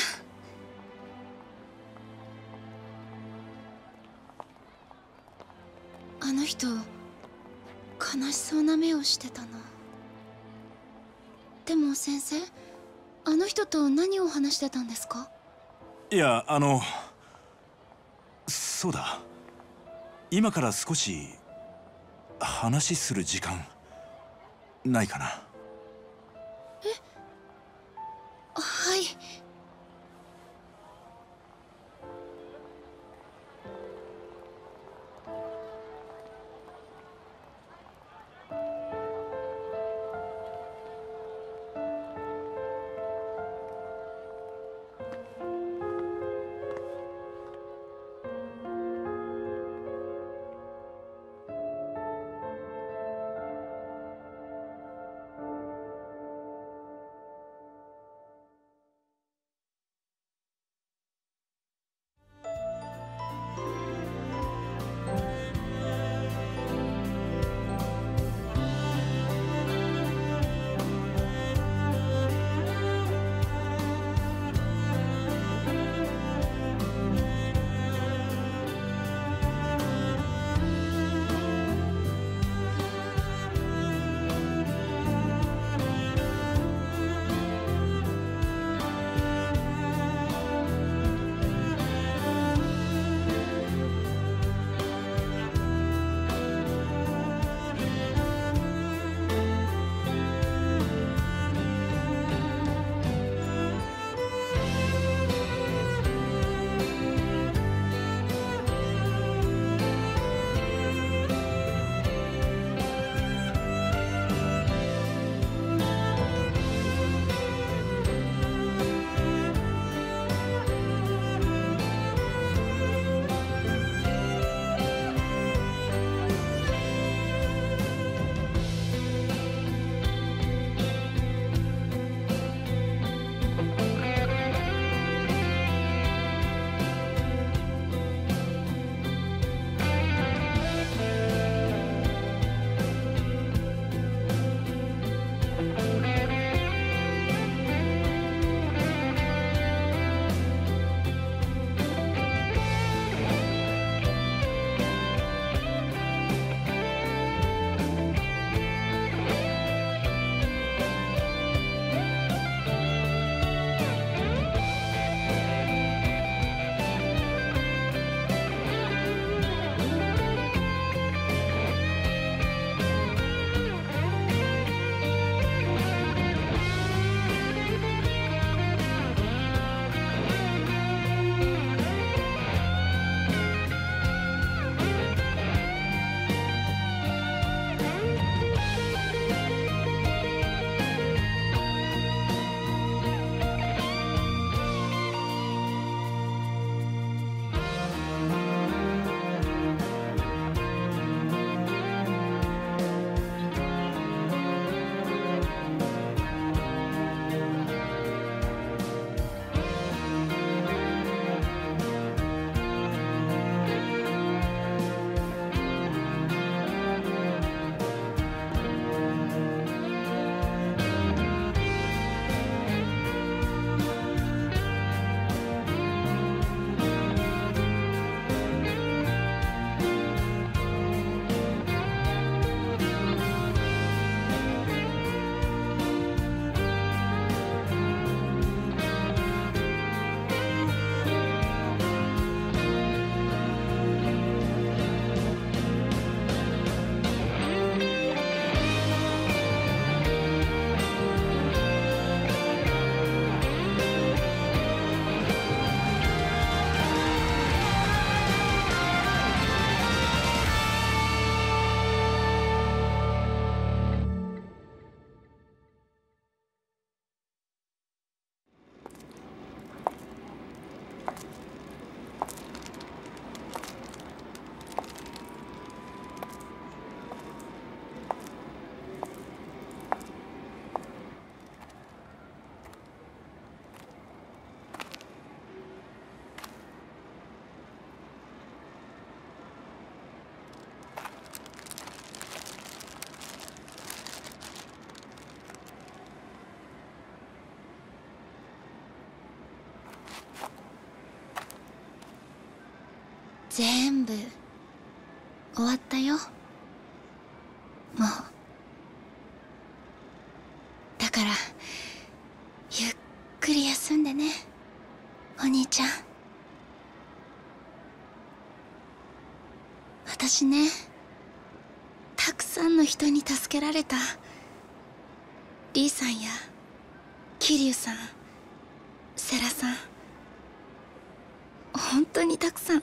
あの人悲しそうな目をしてたな。でも先生、あの人と何を話してたんですか？
いやそうだ、今から少し話する時間ないかな。
はい。 全部終わったよ。もうだからゆっくり休んでね、お兄ちゃん。私ね、たくさんの人に助けられた。リーさんや桐生さん、世良さん、本当にたくさん。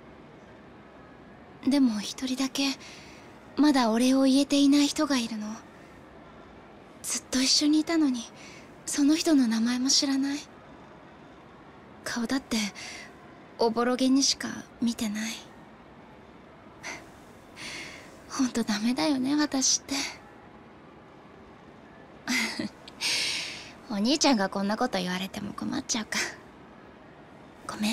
でも一人だけまだお礼を言えていない人がいるの。ずっと一緒にいたのにその人の名前も知らない。顔だっておぼろげにしか見てない。ほんとダメだよね、私って。お兄ちゃんがこんなこと言われても困っちゃうか。ごめん。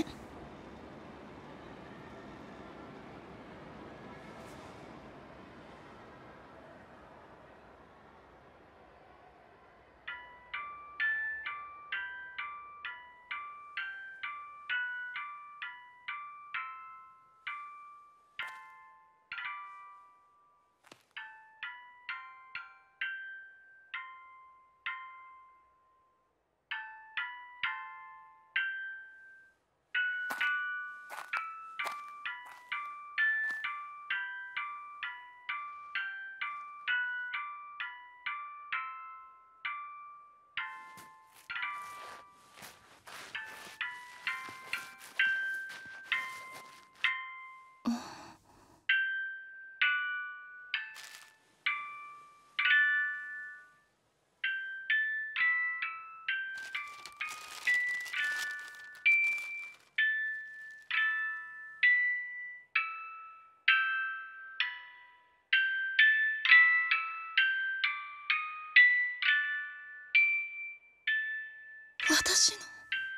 私の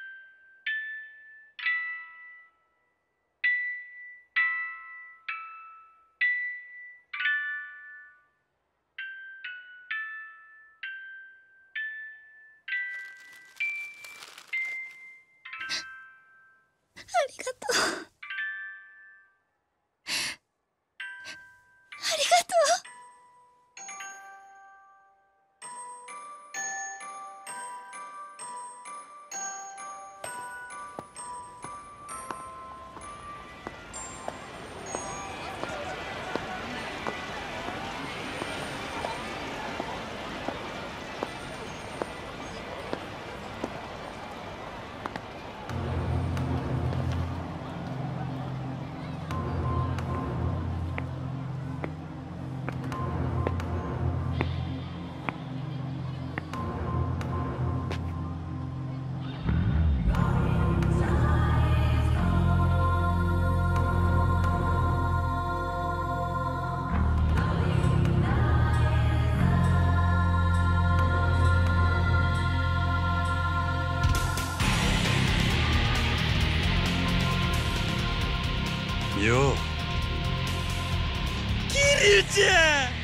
ありがとう。ありがとう。
よう、
桐生ちゃん。